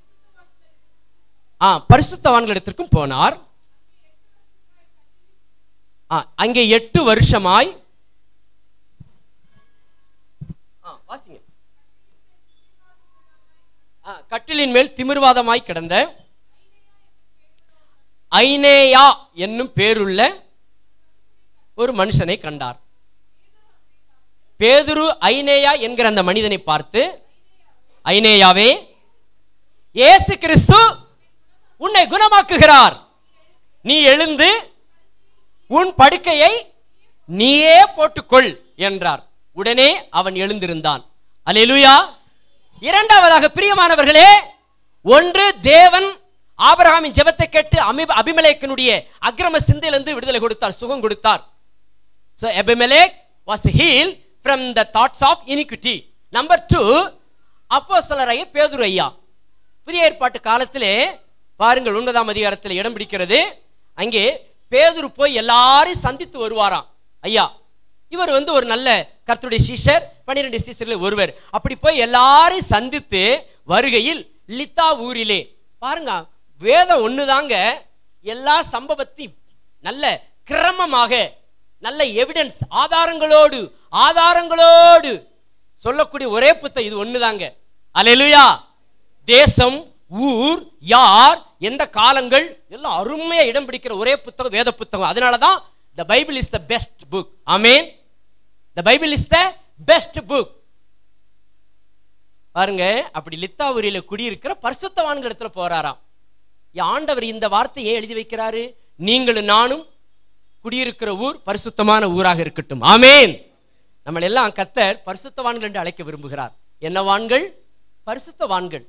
Speaker 1: பரிசுத்தவான்களிடத்திற்கும் போனார். அங்கே 8 வருஷமாய் வாசிங்க, கட்டிலின் மேல் திமிர்வாதமாய் கிடந்த ஐனேயா என்னும் பேருள்ள ஒரு மனுஷனை கண்டார். பேதுரு ஐனேயா என்கிற அந்த மனிதனை பார்த்து, ஐனேயாவே, இயேசு கிறிஸ்து உன்னை குணமாக்குகிறார், நீ எழுந்து உன் படுக்கையை நீயே போட்டுக்கொள் என்றார். உடனே அவன் எழுந்திருந்தான். அல்லேலூயா. இரண்டாவதாக பிரியமானவர்களே, ஒன்று, தேவன் ஆபிரகாமின் ஜெபத்தை கேட்டு அபிமெலேக்கினுடைய அக்கிரம சிந்தையிலிருந்து விடுதலை கொடுத்தார், சுகம் கொடுத்தார். So Abimelech was healed from the thoughts of iniquity. Number 2, அப்போஸ்தலராகிய பேதுரு ஐயா. புதிய ஏற்பாட்டு காலத்திலே பாருங்கள், 9ஆம் அதிகாரத்தில் இடம் பிடிக்கிறது. அங்கே பேதுரு போய் எல்லாரையும் சந்தித்து வருவாராம். ஐயா, இவர் ஒரு நல்ல கர்த்தருடைய சீஷர், 12 சீஷர்கள் ஒருவர். அப்படி போய் எல்லாரையும் சந்தித்து வருகையில் லித்தா ஊரிலே, பாருங்க, வேதம் ஒண்ணுதாங்க எல்லா சம்பவத்தையும் நல்ல கிரமமாக, நல்ல எவிடன்ஸ், ஆதாரங்களோடு சொல்லக்கூடிய ஒரே புத்தகம் இது ஒண்ணுதாங்க. அல்லேலூயா. தேசம், ஊர், யார், எந்த காலங்கள் எல்லாம் அருமையா இடம் பிடிக்கிற ஒரே புத்தகம் வேத புத்தகம். அதனாலதான் the Bible is the best book. Amen. The Bible is the best book. பாருங்க, அப்படி லித்தா ஊரில குடியிருக்கிற பரிசுத்தவான்கள் இடத்துல போறாராம். ஆண்டவர் இந்த வார்த்தையை எழுதி வைக்கிறாரு, நீங்களும் நானும் குடியிருக்கிற ஊர் பரிசுத்தமான ஊராக இருக்கட்டும். ஆமென். நம்ம எல்லாம் கர்த்தர் பரிசுத்தவான்கள் என்று அழைக்க விரும்புகிறார். என்னவான்கள்? பரிசுத்தவான்கள்.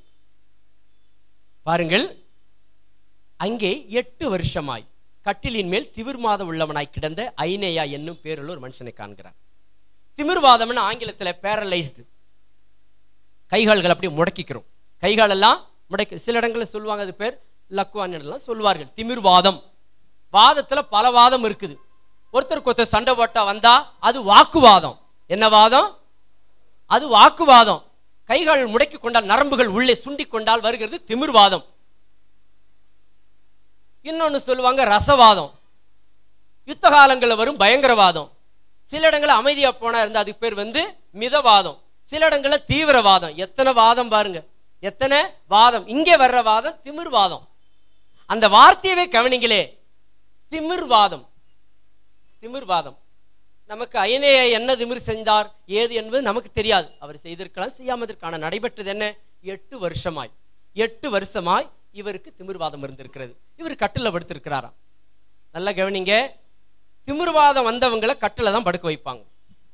Speaker 1: பாருங்கள், அங்கே 8 வருஷமாய் கட்டிலின் மேல் திமிர்வாதம் உள்ளவனாய் கிடந்த ஐனேயா என்னும் பேருள்ள ஒரு மனுஷனை காண்கிறார். திமிர்வாதம்னு ஆங்கிலத்தில் பேரலைஸ்டு, கைகால்கள் அப்படியே முடக்கிக்கிறோம், கைகால் எல்லாம் முடக்கி, சில இடங்களில் சொல்லுவாங்க அது பேர் லக்குவான் எல்லாம் சொல்வார்கள். திமிர்வாதம், வாதத்துல பல வாதம் இருக்குது. ஒருத்தருக்கு ஒருத்தர் சண்டை போட்டா வந்தா அது வாக்குவாதம். என்ன வாதம்? அது வாக்குவாதம். கைகள் முடக்கி கொண்டால், நரம்புகள் உள்ளே சுண்டி கொண்டால் வருகிறது திமிர்வாதம். இன்னொன்னு சொல்லுவாங்க ரசவாதம். யுத்த காலங்களில் வரும் பயங்கரவாதம். சில இடங்களில் அமைதியா போனா இருந்து அதுக்கு பேர் மிதவாதம். சில இடங்களில் தீவிரவாதம். எத்தனை வாதம் பாருங்க, எத்தனை வாதம். இங்கே வர்ற வாதம் திமிர்வாதம். அந்த வார்த்தையவே கவனிங்களே, திமிர்வாதம். திமிர்வாதம். நமக்கு ஐனேயா என்ன திமிர் செஞ்சார் ஏது என்பது நமக்கு தெரியாது. அவர் செய்திருக்கலாம், செய்யாமதற்கான நடைபெற்றது என்ன? 8 வருஷமாய் 8 வருஷமாய் இவருக்கு திமிர்வாதம் இருந்திருக்கிறது. இவர் கட்டில படுத்திருக்கிறாராம். நல்லா கவனிங்க, திமிர்வாதம் வந்தவங்களை கட்டில தான் படுக்க வைப்பாங்க.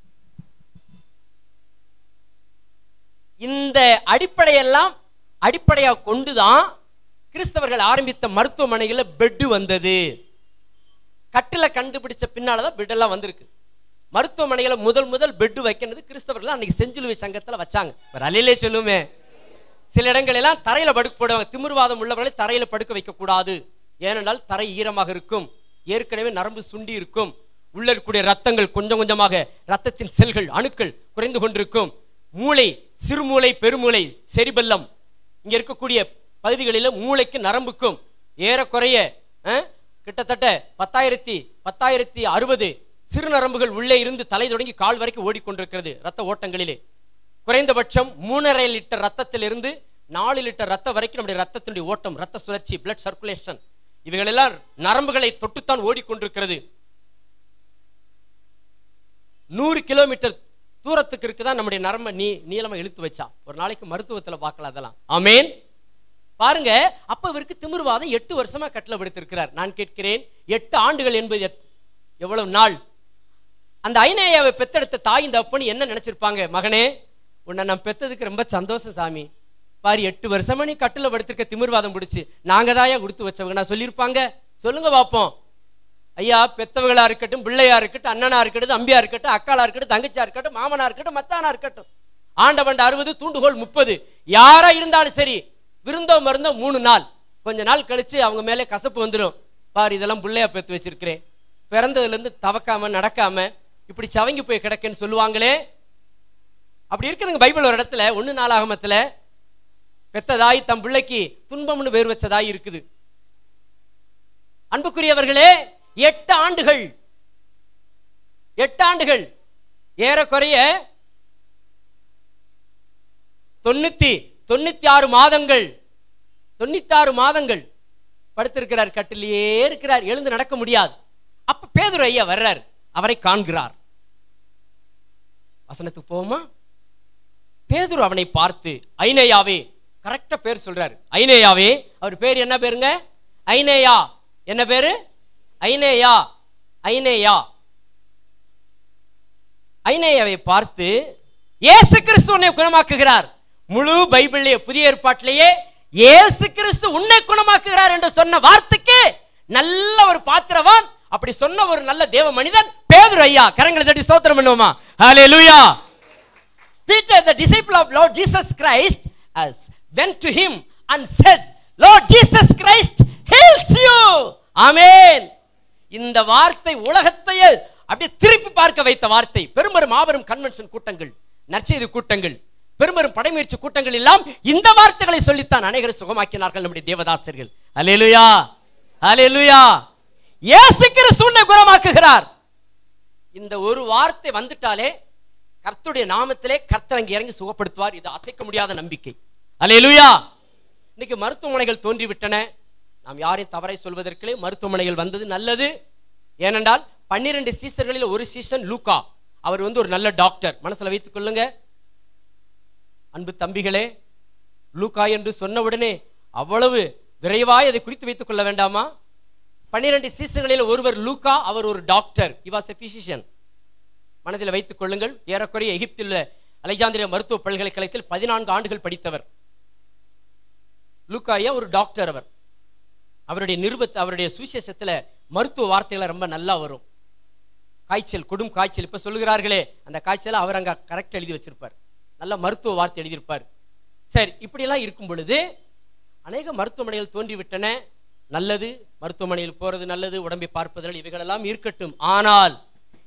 Speaker 1: இந்த அடிப்படையெல்லாம் அடிப்படையாக கொண்டுதான் கிறிஸ்தவர்கள் ஆரம்பித்த மருத்துவமனைகளில் பெட்டு வந்தது. கட்டில கண்டுபிடிச்ச பின்னால்தான் பெட்டெல்லாம் வந்திருக்கு. மருத்துவமனைகளை முதல் பெட்டு வைக்கிறது கிறிஸ்தவர்கள் அன்னைக்கு செஞ்சிலுவை சங்கத்தில் வச்சாங்க. ஒரு அலையிலே சொல்லுமே, சில இடங்களெல்லாம் தரையில படுக்க போடுவாங்க. திமிர்வாதம் உள்ளவர்களை தரையில படுக்க வைக்க கூடாது. ஏனென்றால் தரை ஈரமாக இருக்கும், ஏற்கனவே நரம்பு சுண்டி இருக்கும், உள்ள இருக்கக்கூடிய ரத்தங்கள் கொஞ்சம் கொஞ்சமாக ரத்தத்தின் செல்கள் அணுக்கள் குறைந்து கொண்டிருக்கும். மூளை, சிறுமூளை, பெருமூளை, செரிபெல்லம், இங்க இருக்கக்கூடிய பகுதிகளில் மூளைக்கு நரம்புக்கும் ஏறக்குறைய கிட்டத்தட்ட 10,060 சிறு நரம்புகள் உள்ளே இருந்து தலை தொடங்கி கால் வரைக்கும் ஓடிக்கொண்டிருக்கிறது. ரத்த ஓட்டங்களிலே குறைந்தபட்சம் 3.5 லிட்டர் ரத்தத்திலிருந்து 4 லிட்டர் ரத்தம் வரைக்கும் நம்முடைய ரத்தத்தினுடைய ஓட்டம், ரத்த சுழற்சி, பிளட் சர்க்குலேஷன், இவைகளெல்லாம் நரம்புகளை தொட்டுத்தான் ஓடிக்கொண்டிருக்கிறது. 100 கிலோமீட்டர் தூரத்துக்கு இருக்குதான் நம்முடைய நரம்பை நீளமா இழுத்து வச்சா. ஒரு நாளைக்கு மருத்துவத்துல பார்க்கலாம் அதெல்லாம். ஆமேன். பாருங்க, அப்ப இவருக்கு திமிர்வாதம் 8 வருஷமா கட்டில படுத்திருக்கிறார். நான் கேட்கிறேன், 8 ஆண்டுகள் என்பது எவ்வளவு நாள்? அந்த ஐனேயாவை பெத்தெடுத்த தாய் இந்த அப்பனி என்ன நினைச்சிருப்பாங்க? மகனே, உன்னை நான் பெத்ததுக்கு ரொம்ப சந்தோஷம் சாமி. பாரு, 8 வருஷமா நீ கட்டில படுத்திருக்க, திமிர்வாதம் பிடிச்சு, நாங்க தாயா கொடுத்து வச்சவங்க நான் சொல்லியிருப்பாங்க? சொல்லுங்க பார்ப்போம். ஐயா, பெத்தவங்களா இருக்கட்டும், பிள்ளையா இருக்கட்டும், அண்ணனா இருக்கட்டும், அம்பியா இருக்கட்டும், அக்காளா இருக்கட்டும், தங்கச்சியா இருக்கட்டும், மாமனா இருக்கட்டும், மச்சானா இருக்கட்டும், ஆண்டவன் 60 தூண்டுகோல் 30 யாரா இருந்தாலும் சரி, விருந்தோ மருந்தோ 3 நாள், கொஞ்ச நாள் கழிச்சு அவங்க மேலே கசப்பு வந்துடும். பாரு, இதெல்லாம் பிள்ளையா பெத்து வச்சிருக்கிறேன், பிறந்ததுல இருந்து தவக்காம நடக்காம இப்படி சவங்கி போய் கிடக்குன்னு சொல்லுவாங்களே. அப்படி இருக்குதுங்க. பைபிள் ஒரு இடத்துல 1 நாளாகமத்துல பெத்ததாய் தம் பிள்ளைக்கு துன்பம்னு பேர் வச்சதாய் இருக்குது. அன்புக்குரியவர்களே, 8 ஆண்டுகள் ஏறக்குறைய 96 மாதங்கள் 96 மாதங்கள் படுத்திருக்கிறார். கட்டிலேயே இருக்கிறார், எழுந்து நடக்க முடியாது. அப்ப பேதுரு ஐயா வர்றார், அவரை காண்கிறார். வசனத்துக்கு போவோமா? பேதுரு அவனை பார்த்து, ஐனேயாவே, கரெக்டா பேர் சொல்றாரு, ஐனேயாவே. அவர் பேர் என்ன பேருங்க? ஐனேயா. என்ன பேரு? ஐனேயா. ஐனேயா. ஐனேயாவை பார்த்து, இயேசு கிறிஸ்து உன்னை குணமாக்குகிறார். முழு பைபிள்லயே, புதிய ஏற்பாட்டிலேயே இயேசு கிறிஸ்து உன்னை குணமாக்குகிறார் என்று சொன்ன வார்த்தைக்கு நல்ல ஒரு பாத்திரவான், அப்படி சொன்ன ஒரு நல்ல தேவ மனிதன் பேதுரு ஐயா. கரங்களை தட்டி ஸ்தோத்திரம் பண்ணுவோமா? ஹல்லேலூயா. Peter, the disciple of Lord Jesus Christ, went to him and said, Lord Jesus Christ heals you. Amen. இந்த வார்த்தை உலகத்தையே அப்படியே திருப்பி பார்க்க வைத்த வார்த்தை. பெரும்பெரும் மாபெரும் கன்வென்ஷன் கூட்டங்கள், நற்செய்தி கூட்டங்கள், பெரும்பெரும் படைமுயற்சி கூட்டங்கள் எல்லாம் இந்த வார்த்தைகளை சொல்லித்தான் அநேகரை சுகமாக்கினார்கள் நம்முடைய தேவதாசர்கள். அல்லேலூயா, அல்லேலூயா. இயேசு கிறிஸ்து உன்னை குணமாக்குகிறார். இந்த ஒரு வார்த்தை வந்துட்டாலே கர்த்தருடைய நாமத்திலே கர்த்தர் அங்கே இறங்கி சுகப்படுத்துவார். இது அசைக்க முடியாத நம்பிக்கை. அல்லேலூயா. இன்னைக்கு மருத்துவமனைகள் தோன்றிவிட்டன. நாம் யாரையும் தவறை சொல்வதற்கே மருத்துவமனைகள் வந்தது நல்லது. ஏனென்றால் 12 சீசர்களில் ஒரு சீசன் லூக்கா. அவர் ஒரு நல்ல டாக்டர். மனசுல வைத்துக் கொள்ளுங்க அன்பு தம்பிகளே. லூக்கா என்று சொன்ன உடனே அவ்வளவு விரைவாய் அதை குறித்து வைத்துக் கொள்ள வேண்டாமா? 12 சீசர்களில் ஒருவர் லூக்கா. அவர் ஒரு doctor. He was a physician. மனதில் வைத்துக் கொள்ளுங்கள். ஏறக்குறைய எகிப்தில் அலெக்சாந்திரியா மருத்துவ பல்கலைக்கழகத்தில் 14 ஆண்டுகள் படித்தவர் லூக்காயா. ஒரு டாக்டர். அவருடைய சுவிசேஷத்துல மருத்துவ வார்த்தைகள் ரொம்ப நல்லா வரும். காய்ச்சல், கொடும் காய்ச்சல், இப்ப சொல்லுகிறார்களே அந்த காய்ச்சல் அவர் அங்க கரெக்ட் எழுதி வச்சிருப்பார். நல்ல மருத்துவ வார்த்தை எழுதியிருப்பார். சரி, இப்படியெல்லாம் இருக்கும் பொழுது அநேக மருத்துவமனைகள் தோன்றிவிட்டன. நல்லது, மருத்துவமனையில் போறது நல்லது, உடம்பை பார்ப்பதில் இவைகளெல்லாம் இருக்கட்டும். ஆனால்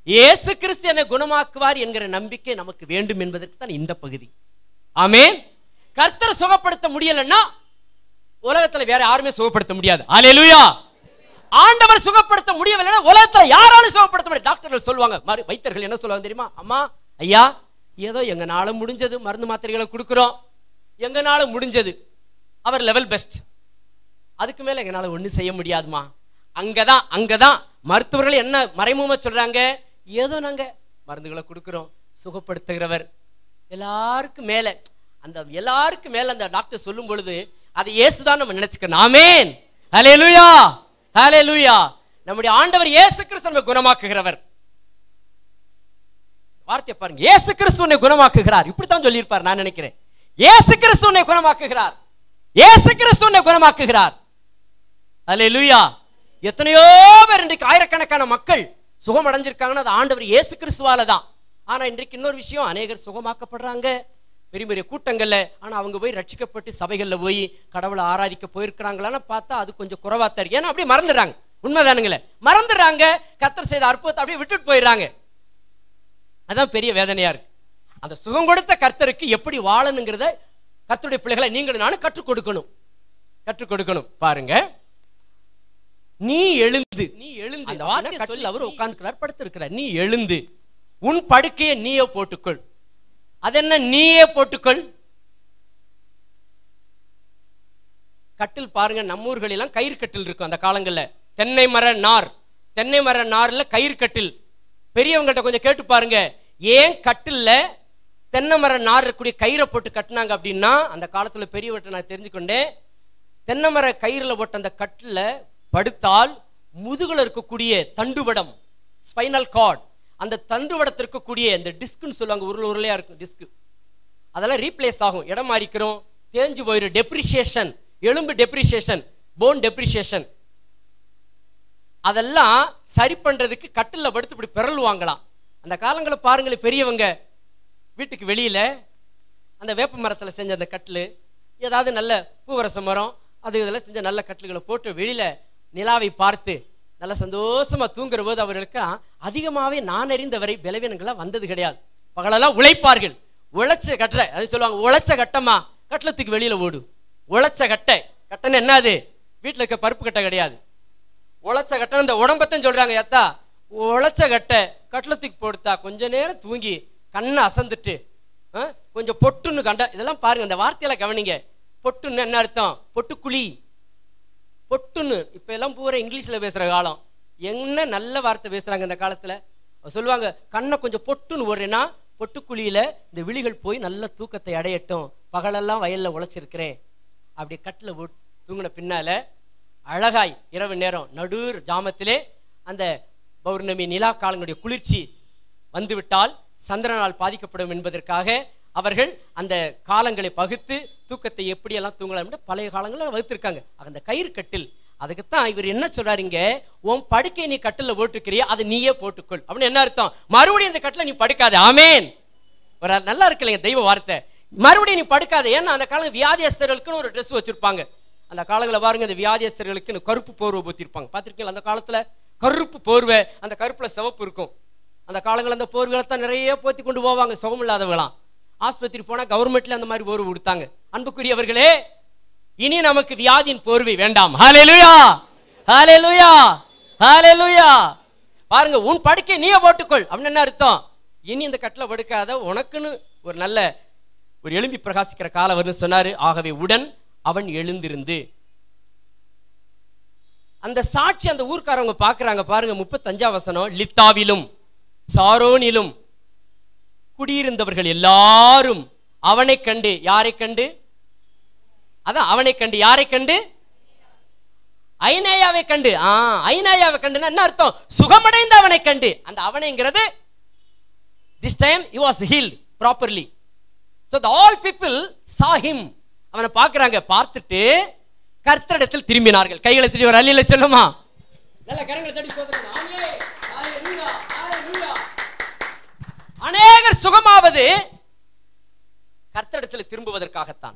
Speaker 1: இயேசு கிறிஸ்து என்னை குணமாக்குவார் என்கிற நம்பிக்கை நமக்கு வேண்டும் என்பதற்கு தான் இந்த பகுதி. ஆமென். கர்த்தர் சுகப்படுத்த முடியலன்னா உலகத்துல வேற யாருமே சுகப்படுத்த முடியாது. அல்லேலூயா. ஆண்டவர் சுகப்படுத்த முடியவில்லைன்னா உலகத்துல யாராலும் சுகப்படுத்த முடியாது. டாக்டர்கள் சொல்லுவாங்க, வைத்தியர்கள் என்ன சொல்லுவாங்க தெரியுமா? அம்மா ஐயா, ஏதோ எங்கனால முடிஞ்சது மருந்து மாத்திரைகளை கொடுக்கிறோம், எங்கனால முடிஞ்சது, அவர் லெவல் பெஸ்ட், அதுக்கு மேல எங்கனால ஒன்றும் செய்ய முடியாதுமா. அங்கதான் மருத்துவர்கள் என்ன மறைமுகமா சொல்றாங்க, ஏதோ நாங்க மருந்துகளை கொடுக்கிறோம், சுகப்படுத்துகிறவர் எல்லாருக்கும் மேல, அந்த எல்லாருக்கும் மேல அந்த டாக்டர் சொல்லும் பொழுது அது இயேசுதான் நம்ம நினைச்சுக்கணும். ஆமென். ஹல்லேலூயா, ஹல்லேலூயா. நம்முடைய ஆண்டவர் இயேசு கிறிஸ்து நம்மை குணமாக்குகிறவர். வார்த்தை பாருங்க, இயேசு கிறிஸ்து உன்னை குணமாக்குகிறார், இப்படித்தான் சொல்லியிருப்பார். நான் நினைக்கிறேன் இயேசு கிறிஸ்து உன்னை குணமாக்குகிறார், இயேசு கிறிஸ்து உன்னை குணமாக்குகிறார். ஹல்லேலூயா. எத்தனையோ பேர் இன்றைக்கு ஆயிரக்கணக்கான மக்கள் சுகம் அடைஞ்சிருக்காங்கன்னா அது ஆண்டவர் இயேசு கிறிஸ்துவால தான். ஆனா இன்றைக்கு இன்னொரு விஷயம், அநேகர் சுகமாக்கப்படுறாங்க பெரிய பெரிய கூட்டங்கள்ல, ஆனா அவங்க போய் ரட்சிக்கப்பட்டு சபைகள்ல போய் கடவுளை ஆராதிக்க போயிருக்கிறாங்களான்னு பார்த்தா அது கொஞ்சம் குறைவா தெரியும். ஏன்னா அப்படியே மறந்துடுறாங்க. உண்மைதானுங்களே, மறந்துடுறாங்க. கர்த்தர் செய்த அற்புதத்தை அப்படியே விட்டுட்டு போயிடுறாங்க. அதான் பெரிய வேதனையா இருக்கு. அந்த சுகம் கொடுத்த கர்த்தருக்கு எப்படி வாழணுங்கிறத கர்த்தருடைய பிள்ளைகளை நீங்களும் நானும் கற்றுக் கொடுக்கணும். பாருங்க, நீ எழுந்து அந்த வார்த்தையை சொல்லி அவர் உட்கார்ந்து படுத்திருக்கிறார். நீ எழுந்து உன் படுக்கையை நீயே போட்டுக்கொள். அது என்ன நீயே போட்டுக்கொள்? கட்டில் பாருங்க, நம்ம ஊர்களிலாம் கயிறு கட்டில் இருக்கும். அந்த காலங்கள்ல தென்னை மர நார்ல கயிறு கட்டில். பெரியவங்கள்ட்ட கொஞ்சம் கேட்டு பாருங்க, ஏன் கட்டில்ல தென்னை மர நார் இருக்கக்கூடிய கயிறை போட்டு கட்டினாங்க அப்படின்னா, அந்த காலத்துல பெரியவர்கிட்ட நான் தெரிஞ்சுக்கொண்டேன், தென்னை மர கயிறுல போட்ட அந்த கட்டில படுத்தால் முதுகுல இருக்கக்கூடிய தண்டுவடம், ஸ்பைனல் கார்டு, அந்த தண்டுவடத்தில் இருக்கக்கூடிய இந்த டிஸ்க்னு சொல்லுவாங்க, உருளையா இருக்கும் டிஸ்க், அதெல்லாம் ரீப்ளேஸ் ஆகும், இடம் மாறிக்கிறோம், தேஞ்சு போயிடும். டெப்ரிசியேஷன், எலும்பு டெப்ரிசியேஷன், போன் டெப்ரிசியேஷன், அதெல்லாம் சரி பண்றதுக்கு கட்டில படுத்து இப்படி பிறழுவாங்களாம். அந்த காலங்களை பாருங்களேன், பெரியவங்க வீட்டுக்கு வெளியில அந்த வேப்ப மரத்துல செஞ்ச அந்த கட்டில், ஏதாவது நல்ல பூவரச மரம் அது இதெல்லாம் செஞ்ச நல்ல கட்டில்களை போட்டு வெளியில நிலாவை பார்த்து நல்ல சந்தோஷமா தூங்குற போது அவர்களுக்கு அதிகமாவே நான் அறிந்த வரை பலவீனங்கள்லாம் வந்தது கிடையாது. பகலெல்லாம் உழைப்பார்கள். உழைச்ச கட்டை, அது சொல்லுவாங்க, உழைச்ச கட்டமா கட்டளத்துக்கு வெளியில ஓடு. உழைச்ச கட்டைன்னு என்னது? வீட்டுல இருக்க பருப்பு கட்டை கிடையாது. உழைச்ச கட்டை இந்த உடம்பத்தான் சொல்றாங்க. ஏத்தா உழைச்ச கட்டை கட்டளத்துக்கு போடுத்தா கொஞ்ச நேரம் தூங்கி கண்ணை அசந்துட்டு கொஞ்சம் பொட்டுன்னு கண்ட, இதெல்லாம் பாருங்க, இந்த வார்த்தையெல்லாம் கவனிங்க. பொட்டுன்னு என்ன அர்த்தம்? பொட்டுக்குழி, பொட்டுன்னு. இப்ப எல்லாம் பூரா இங்கிலீஷ்ல பேசுற காலம். என்ன நல்ல வார்த்தை பேசுறாங்க இந்த காலத்துல. சொல்லுவாங்க, கண்ணை கொஞ்சம் பொட்டுன்னு ஓடுறேன்னா பொட்டுக்குழியில இந்த விழிகள் போய் நல்ல தூக்கத்தை அடையட்டும், பகலெல்லாம் வயல்ல உழைச்சிருக்கிறேன். அப்படி கட்டில தூங்கின பின்னால அழகாய் இரவு நேரம் நடு ஜாமத்திலே அந்த பௌர்ணமி நிலா காலங்களுடைய குளிர்ச்சி வந்துவிட்டால் சந்திரனால் பாதிக்கப்படும் என்பதற்காக அவர்கள் அந்த காலங்களை பகுத்து தூக்கத்தை எப்படியெல்லாம் தூங்கலாம் பழைய காலங்களில் வகுத்திருக்காங்க. அந்த கயிறு கட்டில், அதுக்குத்தான் இவர் என்ன சொல்றாருங்க, உன் படுக்கை நீ கட்டில போட்டுக்கிறியா அதை நீயே போட்டுக்கொள் அப்படின்னு. என்ன அர்த்தம்? மறுபடியும் இந்த கட்டில நீ படுக்காத. ஆமேன். ஒரு நல்லா இருக்கு இல்லைங்க தெய்வ வார்த்தை. மறுபடியும் நீ படுக்காத. ஏன்னா அந்த காலம் வியாதியஸ்தர்களுக்குன்னு ஒரு ட்ரெஸ் வச்சிருப்பாங்க. அந்த காலங்களில் பாருங்க, இந்த வியாதியஸ்தர்களுக்குன்னு கருப்பு போர்வை போத்திருப்பாங்க. பார்த்திருக்கீங்களா? அந்த காலத்துல கருப்பு போர்வை, அந்த கருப்புல சிவப்பு இருக்கும். அந்த காலங்களில் அந்த போர்வைகளை தான் நிறைய போத்தி கொண்டு போவாங்க சுகம் இல்லாதவங்களாம். ஆஸ்பத்திரி போனா கவர்மெண்ட்ல அந்த மாதிரி போர்வை கொடுத்தாங்க. அன்புக்குரியவர்களே, இனி நமக்கு வியாதியின் போர்வை வேண்டாம். ஹல்லேலூயா, ஹல்லேலூயா, ஹல்லேலூயா. பாருங்க, உன் படுக்கை நீயே போட்டுக்கொள் அப்படின்னு என்ன அர்த்தம்? இனி இந்த கட்டில படுக்காத, உனக்குன்னு ஒரு நல்ல ஒரு எழும்பி பிரகாசிக்கிற காலம் வரும்னு சொன்னாரு. ஆகவே உடன் அவன் எழுந்திருந்து அந்த சாட்சி அந்த ஊர்க்காரவங்க பாக்குறாங்க. பாருங்க 35ஆம் வசனம், லித்தாவிலும் சாரோனிலும் குடியிருந்தவர்கள் எல்லாரும் அவனை கண்டு, யாரை கண்டு? அதான் அவனை கண்டு, யாரை கண்டு? ஐனாயாவை கண்டு. ஐனாயாவை கண்டுன்னா என்ன அர்த்தம்? சுகமடைந்த அவனை கண்டு. அந்த அவனைங்கிறது this time he was healed properly. So the all people saw him. அவனை பார்க்கறாங்க. பார்த்துட்டு கர்த்தரிடத்தில் திரும்பினார்கள். கைகளை தட்டி ஒரு அல்லேலூயா சொல்லுமா? நல்ல கரங்களை தட்டி சொல்லுங்க. ஆமென். ஹல்லேலூயா, ஹல்லேலூயா. அநேகர் சுகமாவது கர்த்தரிடத்தில் திரும்புவதற்காகத்தான்.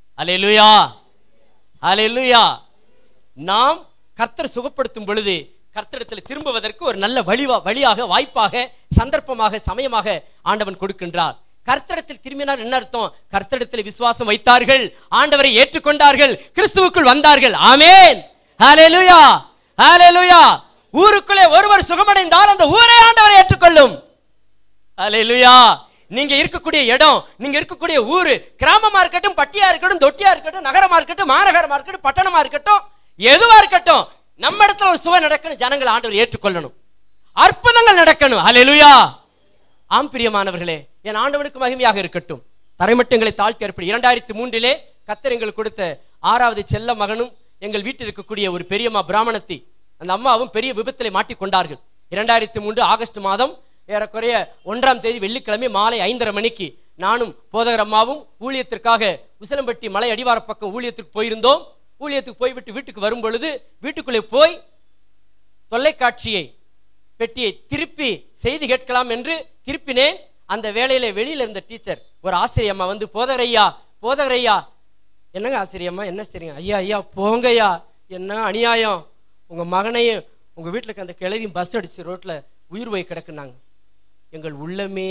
Speaker 1: ஹல்லேலூயா, ஹல்லேலூயா. நாம் கர்த்தர் சுகப்படுத்தும் பொழுது கர்த்தரிடத்தில் திரும்புவதற்கு ஒரு நல்ல வழியாக, வாய்ப்பாக, சந்தர்ப்பமாக, சமயமாக ஆண்டவன் கொடுக்கின்றார். கர்த்தரிடத்தில் திரும்பினார் என்ன அர்த்தம்? கர்த்தரிடத்தில் விசுவாசம் வைத்தார்கள், ஆண்டவரை ஏற்றுக்கொண்டார்கள், கிறிஸ்துவுக்குள் வந்தார்கள். ஆமென், ஹல்லேலூயா, ஹல்லேலூயா. ஊருக்குள்ளே ஒருவர் சுகமடைந்தால் அந்த ஊரை ஆண்டவரை ஏற்றுக்கொள்ளும். ஹல்லேலூயா. நீங்க இருக்கக்கூடிய இடம், நீங்க இருக்கக்கூடிய ஊரு, கிராமமா இருக்கட்டும், பட்டியா இருக்கட்டும், தொட்டியா இருக்கட்டும், நகரமா இருக்கட்டும், மாநகரமா இருக்கட்டும், பட்டணமா இருக்கட்டும், எதுவா இருக்கட்டும், நம்ம இடத்துல ஒரு சுவை நடக்கணும். ஜனங்கள் ஆண்டவர் ஏற்றுக்கொள்ளணும், அற்புதங்கள் நடக்கணும். ஹல்லேலூயா. ஆம் பிரியமானவர்களே, என் ஆண்டவனுக்கு மகிமையாக இருக்கட்டும். தரைமட்டங்களை தாழ்த்தி ஏற்படி 2003 கர்த்தர் எங்களுக்கு கொடுத்த 6வது செல்ல மகனும் எங்கள் வீட்டில் இருக்கக்கூடிய ஒரு பெரியம்மா பிராமணத்தி, அந்த அம்மாவும் பெரிய விபத்திலே மாட்டிக்கொண்டார்கள். 2003 ஆகஸ்ட் மாதம் ஏறக்குறைய 1ஆம் தேதி வெள்ளிக்கிழமை மாலை 5:30 மணிக்கு நானும் போதகர் அம்மாவும் ஊழியத்திற்காக உசிலம்பட்டி மலை அடிவார பக்கம் ஊழியத்துக்கு போயிருந்தோம். ஊழியத்துக்கு போய்விட்டு வீட்டுக்கு வரும் பொழுது வீட்டுக்குள்ளே போய் தொலைக்காட்சியை பெட்டியை திருப்பி செய்தி கேட்கலாம் என்று திருப்பினேன். அந்த வேளையில வெளியில இருந்த டீச்சர் ஒரு ஆசிரியம்மா வந்து, போதகரையா, என்னங்க ஆசிரியம்மா, என்ன சரிங்க? ஐயா போங்கய்யா, என்ன அநியாயம், உங்க மகனையும் உங்க வீட்டுல அந்த கிழவியும் பஸ் அடிச்சு ரோட்ல உயிர் போய் கிடக்குனாங்க. எங்கள் உள்ளமே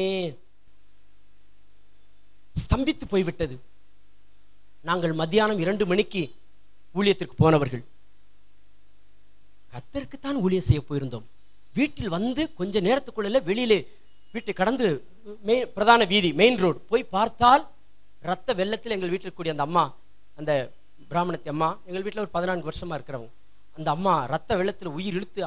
Speaker 1: ஸ்தம்பித்து போய்விட்டது. நாங்கள் மத்தியானம் 2 மணிக்கு ஊழியத்திற்கு போனவர்கள், கர்த்தருக்குத்தான் ஊழியம் செய்ய போயிருந்தோம். வீட்டில் வந்து கொஞ்ச நேரத்துக்குள்ள வெளியிலே வீட்டை கடந்து பிரதான வீதி மெயின் ரோடு போய் பார்த்தால் ரத்த வெள்ளத்தில் எங்கள் வீட்டில் இருக்கக்கூடிய அந்த அம்மா, அந்த பிராமணத்தி அம்மா, எங்கள் வீட்டில் ஒரு 14 வருஷமா இருக்கிறவங்க, அந்த அம்மா ரத்த வெள்ளத்தில் உயிர் இழுத்து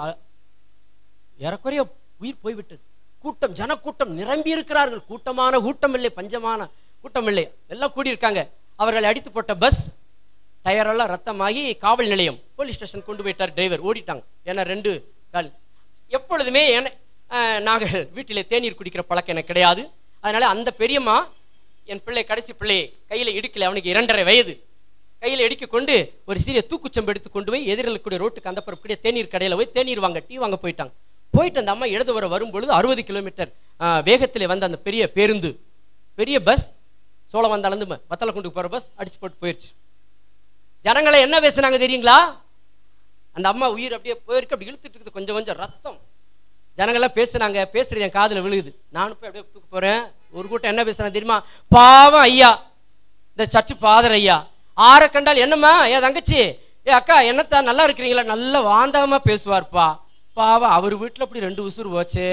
Speaker 1: ஏறக்குறைய உயிர் போய்விட்டது. கூட்டம், ஜனக்கூட்டம் நிரம்பி இருக்கிறார்கள். கூட்டம் இல்லை, பஞ்சமான கூட்டம் இல்லை, எல்லாம் கூடியிருக்காங்க. அவர்களை அடித்து போட்ட பஸ் டயரெல்லாம் ரத்தமாகி காவல் நிலையம் போலீஸ் ஸ்டேஷன் கொண்டு போயிட்டார். டிரைவர் ஓடிட்டாங்க. ஏன்னா 2 கால். எப்பொழுதுமே நாங்கள் வீட்டிலே தேநீர் குடிக்கிற பழக்கம் எனக்கு கிடையாது. அதனால அந்த பெரியம்மா என் பிள்ளை, கடைசி பிள்ளையை கையில் இடுக்கல, அவனுக்கு 2.5 வயது, கையில் எடுக்க கொண்டு ஒரு சிறிய தூக்குச்சம்பு எடுத்து கொண்டு போய் எதிரில் கூடிய ரோட்டுக்கு அந்த பரப்புடைய தேநீர் கடையில் போய் தேநீர் வாங்க, டீ வாங்க போயிட்டாங்க. போயிட்டு அந்த அம்மா இடது வரும்பொழுது 60 கிலோமீட்டர் வேகத்தில் வந்த அந்த பெரிய பேருந்து, பெரிய பஸ், சோழவந்தாலேருந்து வத்தலக்குண்டுக்கு போகிற பஸ் அடிச்சு போட்டு போயிடுச்சு. ஜனங்களை என்ன பேசுனாங்க தெரியுங்களா? அந்த அம்மா உயிர் அப்படியே போயிருக்கு, அப்படி இழுத்துட்டு இருக்குது, கொஞ்சம் கொஞ்சம் ரத்தம். ஜனங்கள்லாம் பேசுனாங்க, பேசுறது என் காதில் விழுகுது. நானும் போய் அப்படியே தூக்க போறேன். ஒரு கூட்டம் என்ன பேசுறாங்க தெரியுமா? பாவம் ஐயா, இந்த சர்ச்சு பாதர் ஐயா, ஆற கண்டால் என்னம்மா, ஏன் தங்கச்சி, ஏ அக்கா, என்னத்தா நல்லா இருக்கிறீங்களா, நல்லா வாந்தாம பேசுவார்ப்பா, பாவம் அவர் வீட்டில் அப்படி 2 உசுறு போச்சே.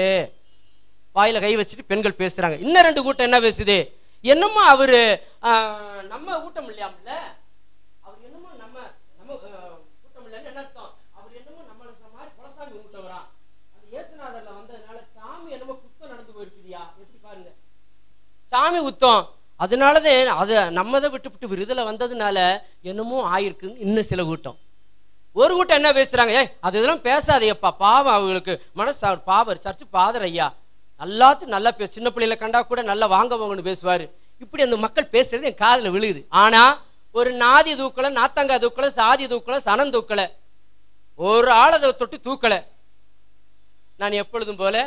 Speaker 1: வாயில கை வச்சுட்டு பெண்கள் பேசுறாங்க. இன்னும் 2 கூட்டம் என்ன பேசுது, என்னம்மா அவரு நம்ம கூட்டம் இல்லையாம்ல, அவர் என்னமோ நம்ம கூட்டம் இல்லைன்னு என்ன அர்த்தம், அவர் என்னமோ நம்மள மாதிரி குலசாமி கும்பிட்டவரா, அந்த இயேசுநாதர்ல வந்ததுனால சாமி என்னமோ குத்தம் நடந்து போயிருக்குதியா, எப்படி பாருங்க, சாமி குத்தம், அதனாலதான் அதை நம்மதை விட்டு விருதுல வந்ததுனால என்னமோ ஆயிருக்குன்னு இன்னும் சில கூட்டம். ஒரு கூட்டம் என்ன பேசுறாங்க, அது இதெல்லாம் பேசாதையப்பா, பாவம் அவங்களுக்கு மனசு, பாவர் சர்ச்சு பாதர் ஐயா, எல்லாத்தையும் நல்லா சின்ன பிள்ளைல கண்டா கூட நல்லா வாங்க வாங்கன்னு பேசுவாரு. இப்படி அந்த மக்கள் பேசுறது என் காதில் விழுகுது. ஆனா ஒரு நாதி தூக்கல, நாத்தங்காய் தூக்கல, சாதி தூக்கல, சனம் தூக்கல, ஒரு ஆளை தொட்டு தூக்கல. நான் எப்பொழுதும் போல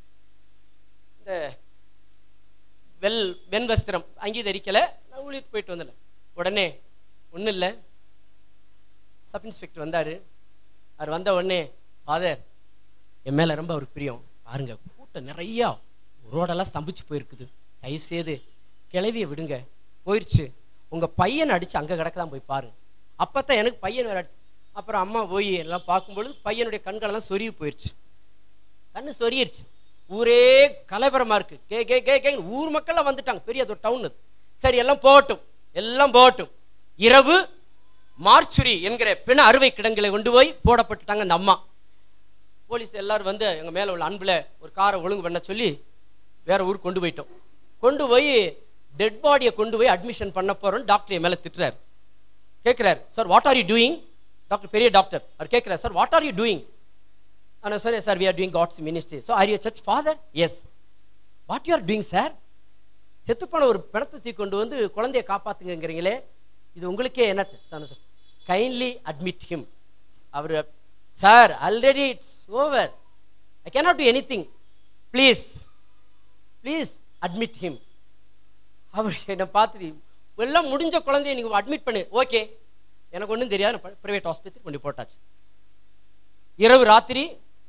Speaker 1: இந்த வெண் வஸ்திரம் அங்கீகரிக்கல, நான் ஊழியத்துக்கு போயிட்டு வந்தல. உடனே ஒன்றும் இல்லை, சப் இன்ஸ்பெக்டர் வந்தாரு. அவர் வந்த உடனே, ஃபாதர் என் மேல ரொம்ப அவருக்கு பிரியம், பாருங்க கூட்டம் நிறையா, ரோடெல்லாம் ஸ்தம்பிச்சு போயிருக்குது, தயவுசெய்து கிளவிய விடுங்க, போயிடுச்சு, உங்க பையன் அடிச்சு அங்க கிடக்கதான் போய் பாரு. அப்பதான் எனக்கு பையன் வேற அடிச்சு. அப்புறம் அம்மா போய் எல்லாம் பார்க்கும்பொழுது பையனுடைய கண்களெல்லாம் சொருகி போயிடுச்சு, கண்ணு சொருகிருச்சு. ஊரே கலவரமா இருக்கு, கே கே கே கே ஊர் மக்கள்லாம் வந்துட்டாங்க, பெரிய டவுன். சரி எல்லாம் போகட்டும், எல்லாம் போகட்டும். இரவு மார்ச்சுரி என்கிற பிண அறுவை கிடங்களை கொண்டு போய் போடப்பட்டுட்டாங்க. அந்த அம்மா போலீஸ் எல்லாரும் வந்து எங்க மேல உள்ள அன்புல ஒரு காரை ஒழுங்கு பண்ண சொல்லி வேற ஊருக்கு கொண்டு போயிட்டோம். கொண்டு போய் டெட் பாடியை கொண்டு போய் அட்மிஷன் பண்ண போறோம். டாக்டர் மேல திட்டுறாரு, கேட்கிறார், sir what are you doing? Doctor பெரிய டாக்டர், அவர் கேட்கிறார், sir what are you doing? நான் சொன்னேன், sir we are doing God's ministry. So are you a church father? Yes. What you are doing, sir? செத்துப்போன ஒரு பிணத்தை தூக்கி கொண்டு வந்து குழந்தைய காப்பாத்துங்கிறீங்களே, இது உங்களுக்கே என்ன? Kindly admit him. அவர், sir already it's over, I cannot do anything, please please admit him. அவர் என்னை பார்த்துட்டு, எல்லாம் முடிஞ்ச குழந்தைய நீங்க அட்மிட் பண்ணு. ஓகே, எனக்கு ஒன்றும் தெரியாது, பிரைவேட் ஹாஸ்பிட்டல் கொண்டு போட்டாச்சு. இரவு ராத்திரி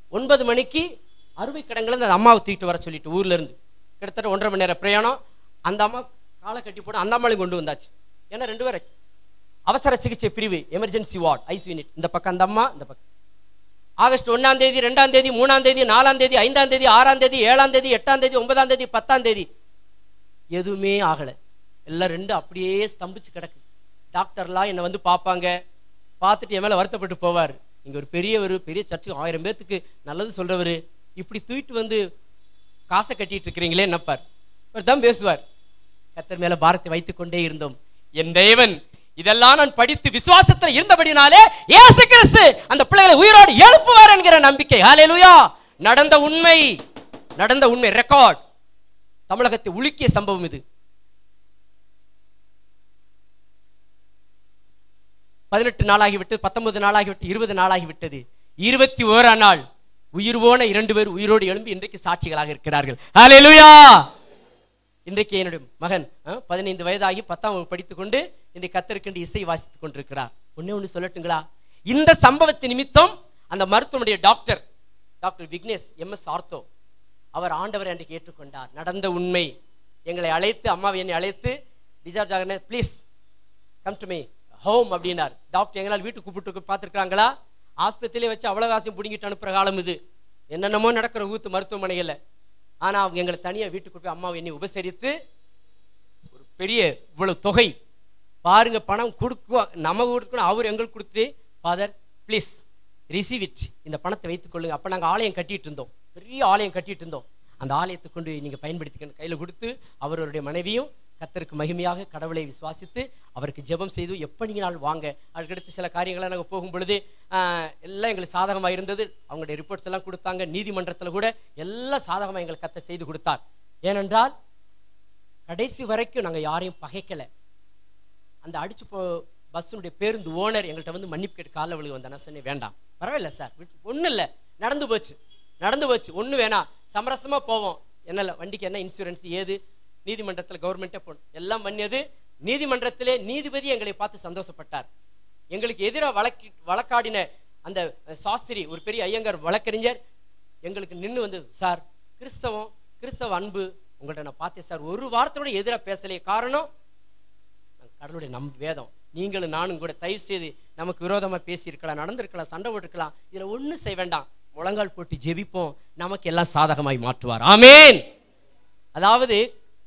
Speaker 1: 9 மணிக்கு அறுவை கடன்கள் அந்த அம்மாவை தூக்கிட்டு வர சொல்லிட்டு ஊர்ல இருந்து கிட்டத்தட்ட 1.5 மணி நேரம் பிரயாணம். அந்த அம்மா காலை கட்டி போட்டு அந்த அம்மாளையும் கொண்டு வந்தாச்சு. ஏன்னா 2 பேர் அவசர சிகிச்சை பிரிவு, எமர்ஜென்சி வார்டு, ஐசியூ யூனிட். இந்த பக்கம் அந்த அம்மா, இந்த பக்கம். ஆகஸ்ட் 1ஆம் தேதி, 2ஆம் தேதி, 3ஆம் தேதி, 4ஆம் தேதி, 5ஆம் தேதி, 6ஆம் தேதி, 7ஆம் தேதி, 8ஆம் தேதி, 9ஆம் தேதி, 10ஆம் தேதி எதுவுமே ஆகலை. எல்லாம் 2 அப்படியே ஸ்தம்பிச்சு கிடக்கு. டாக்டர்லாம் என்னை வந்து பார்ப்பாங்க, பார்த்துட்டு என் மேலே வருத்தப்பட்டு போவார். நீங்கள் ஒரு பெரிய சர்ச்சு 1000 பேர்த்துக்கு நல்லது சொல்கிறவர், இப்படி தூக்கிட்டு வந்து காசை கட்டிட்டு இருக்கிறீங்களே என்னப்பார். அவர் தான் பேசுவார். கர்த்தர் மேலே பாரத்தை வைத்துக் கொண்டே இருந்தோம். என் தேவன் இதெல்லாம் நான் படித்து விசுவாசத்தில் இருந்தபடினாலே இயேசு கிறிஸ்து அந்த பிள்ளைகளை உயிரோடு எழுப்புவார் என்கிற நம்பிக்கை. ஹல்லேலூயா. நடந்த உண்மை ரெக்கார்ட். தமிழகத்தை உலுக்கிய சம்பவம் இது. 18 நாளாகிவிட்டு, 19 நாளாகிவிட்டு, 20 நாளாகிவிட்டது. 21ஆம் நாள் உயிர் போன 2 பேர் உயிரோடு எழும்பி இன்றைக்கு சாட்சிகளாக இருக்கிறார்கள். ஹல்லேலூயா. இன்றைக்கு என்னுடைய மகன் 15 வயதாகி 10ஆம் வகுப்பு படித்துக் கொண்டு இன்றைக்கு கர்த்தருக்கென்று இசை வாசித்துக் கொண்டிருக்கிறார். ஒண்ணு சொல்லட்டுங்களா? இந்த சம்பவத்தின் நிமித்தம் அந்த மருத்துவனுடைய டாக்டர் விக்னேஷ் MS ஆர்த்தோ அவர் ஆண்டவரை அன்றைக்கு ஏற்றுக்கொண்டார். நடந்த உண்மை. எங்களை அழைத்து, அம்மாவை என்னை அழைத்து, டிசார்ஜ் ஆகின please come to me home அப்படின்னார். டாக்டர் எங்களால் வீட்டுக்கு கூப்பிட்டு பார்த்துருக்காங்களா? ஆஸ்பத்திரியிலே வச்சு அவ்வளோ காசையும் பிடிங்கிட்டு அனுப்புகிற காலம் இது. என்னென்னமோ நடக்கிற ஊத்து மருத்துவமனையில். ஆனால் அவங்க எங்களை தனியாக வீட்டுக்கு போய் அம்மாவை என்னை உபசரித்து ஒரு பெரிய இவ்வளவு தொகை பாருங்க, பணம் நம்ம கொடுக்கணும், அவர் எங்களுக்கு கொடுத்து, ஃபாதர் ப்ளீஸ் ரிசீவ் இட், இந்த பணத்தை வைத்துக் கொள்ளுங்க. அப்போ நாங்கள் ஆலயம் கட்டிட்டு இருந்தோம், பெரிய ஆலயம் கட்டிட்டு இருந்தோம். அந்த ஆலயத்தை கொண்டு நீங்கள் பயன்படுத்திக்கணும் கையில் கொடுத்து, அவருடைய மனைவியும் கர்த்தருக்கு மகிமையாக கடவுளை விசுவாசித்து அவருக்கு ஜெபம் செய்து எப்படிங்கனால் வாங்க. அதுக்கடுத்து சில காரியங்களை நாங்கள் போகும் பொழுது எல்லாம் எங்களுக்கு சாதகமாக இருந்தது. அவங்களுடைய ரிப்போர்ட்ஸ் எல்லாம் கொடுத்தாங்க. நீதிமன்றத்தில் கூட எல்லாம் சாதகமாக எங்களுக்கு கர்த்தர் செய்து கொடுத்தார். ஏனென்றால் கடைசி வரைக்கும் நாங்கள் யாரையும் பகைக்கலை. அந்த அடிச்சு பஸ்ஸுடைய பேருந்து ஓனர் எங்கள்கிட்ட வந்து மன்னிப்பு கேட்டு காலைல விழுக வந்தேன். நான் சொன்னேன் வேண்டாம், பரவாயில்ல சார், ஒன்றும் இல்லை, நடந்து போச்சு, ஒன்றும் வேணாம், சமரசமாக போவோம். என்ன வண்டிக்கு என்ன இன்சூரன்ஸ் ஏது, நீதிமன்றத்தில் கவர்மெண்ட்டே போகணும், எல்லாம் பண்ணியது. நீதிமன்றத்திலே நீதிபதி எங்களை பார்த்து சந்தோஷப்பட்டார். எங்களுக்கு எதிராக வழக்காடின அந்த சாஸ்திரி, ஒரு பெரிய ஐயங்கார் வழக்கறிஞர், எங்களுக்கு நின்று வந்து, சார் கிறிஸ்தவ அன்பு உங்கள்கிட்ட நான் பார்த்தேன் சார், ஒரு வார்த்தையோட எதிராக பேசலையே. காரணம் கடவுளுடைய வேதம். நீங்களும் நானும் கூட தயவு செய்து நமக்கு விரோதமாக பேசியிருக்கலாம், நடந்திருக்கலாம், சண்டை போட்டுருக்கலாம், இதில் ஒன்றும் செய்ய வேண்டாம், முழங்கால் போட்டு ஜெபிப்போம், நமக்கு எல்லாம் சாதகமாய் மாற்றுவார். ஆமேன். அதாவது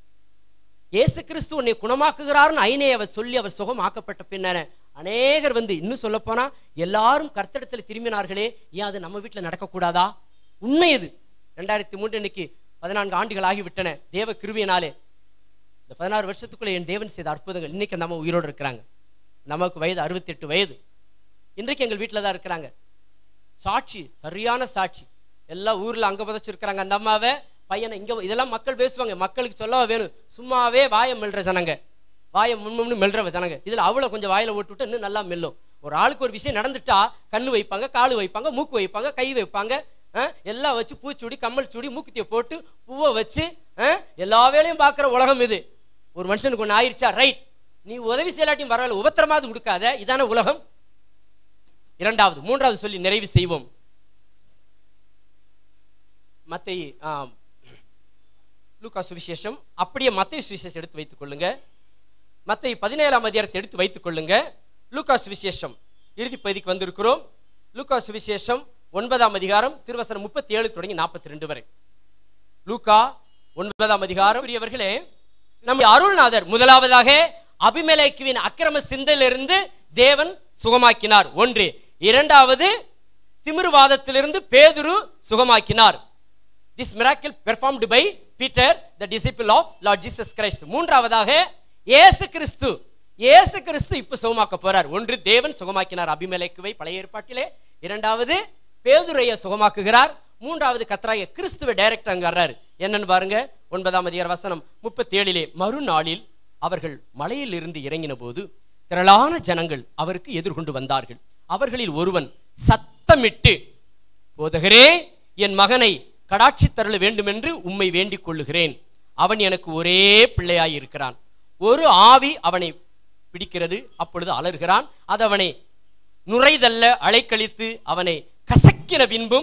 Speaker 1: இயேசு கிறிஸ்து உன்னை குணமாக்குகிறார்னு ஐனையை அவர் சொல்லி அவர் சுகம் ஆக்கப்பட்ட பின்னர் அநேகர் வந்து, இன்னும் சொல்ல போனா எல்லாரும் கர்த்தரிடத்தில் திரும்பினார்களே, ஏன் அது நம்ம வீட்டில் நடக்கக்கூடாதா? உண்மை இது. 2003 இன்னைக்கு 14 ஆண்டுகள் ஆகிவிட்டன. தேவ கிருபையினாலே இந்த 16 வருஷத்துக்குள்ள என் தேவன் செய்த அற்புதங்கள். இன்னைக்கு நம்ம உயிரோடு இருக்கிறாங்க. நமக்கு வயது 68 வயது. இன்றைக்கு எங்கள் வீட்டில் தான் இருக்கிறாங்க. சாட்சி, சரியான சாட்சி. எல்லா ஊர்ல அங்க புதைச்சிருக்கிறாங்க அந்த அம்மாவை, பையனை இங்க. இதெல்லாம் மக்கள் பேசுவாங்க, மக்களுக்கு சொல்லவா வேணும்? சும்மாவே வாயை மெல்ற ஜனங்க, வாயை முன்னு மெல்ற ஜனங்க. இதுல அவ்வளவு கொஞ்சம் வாயில ஓட்டு இன்னும் நல்லா மெல்லும். ஒரு ஆளுக்கு ஒரு விஷயம் நடந்துட்டா கண்ணு வைப்பாங்க, காலு வைப்பாங்க, மூக்கு வைப்பாங்க, கை வைப்பாங்க, எல்லாம் வச்சு பூச்சூடி, கம்மல் சூடி, மூக்குத்தியை போட்டு, பூவை வச்சு எல்லா வேலையும் பார்க்குற உலகம் இது. ஒரு மனுஷனுக்கு ஒன்று ஆயிடுச்சா, ரைட், நீ உதவி செய்யலாட்டியும் பரவாயில்ல, உபத்திரமாவது கொடுக்காத, இதான உலகம். மூன்றாவது சொல்லி நிறைவு செய்வோம். மத்தேயு லூக்கா சுவிசேஷம், அப்படியே மத்தேயு சுவிசேஷம் எடுத்து வைத்துக் கொள்ளுங்க. மத்தேயு 17ஆம் அதிகாரத்தை எடுத்து வைத்துக் கொள்ளுங்க. லூக்கா சுவிசேஷம் இறுதி பகுதிக்கு வந்திருக்கிறோம். லூக்கா சுவிசேஷம் 9ஆம் அதிகாரம் திருவசனம் 37 தொடங்கி 42 வரை. லூக்கா 9ஆம் அதிகாரம். பிரியவர்களே, நம்முடைய அருள்நாதர் முதலாவதாக அபிமெலேக்குவின் அக்கிரம சிந்தையிலிருந்து தேவன் சுகமாக்கினார். ஒன்று. இரண்டாவது, திமிர்வாதத்திலிருந்து பேதுரு சுகமாக்கினார். This miracle performed by Peter, the disciple of Lord Jesus Christ. மூன்றாவதாக இயேசு கிறிஸ்து இப்ப சுகமாக்க போறார். ஒன்று, தேவன் சுகமாக்கினார் அபிமெலேக்குவை பழைய ஏற்பாட்டிலே. இரண்டாவது, பேதுரையை சுகமாக்குகிறார். மூன்றாவது, கர்த்தராகிய கிறிஸ்துவை டைரக்ட் அங்க வர்றாரு. என்னன்னு பாருங்க. 9ஆம் அதிகார வசனம் 37. மறுநாளில் அவர்கள் மலையில் இருந்து இறங்கின போது திரளான ஜனங்கள் அவருக்கு எதிர்கொண்டு வந்தார்கள். அவர்களில் ஒருவன் சத்தமிட்டு, போதகரே, என் மகனை கடாட்சி தருள வேண்டும் என்று உம்மை வேண்டிக் கொள்ளுகிறேன். அவன் எனக்கு ஒரே பிள்ளையாய் இருக்கிறான். ஒரு ஆவி அவனை பிடிக்கிறது, அப்பொழுது அலறுகிறான். அது அவனை நுரைதல்ல அலைக்கழித்து அவனை கசக்கின பின்பும்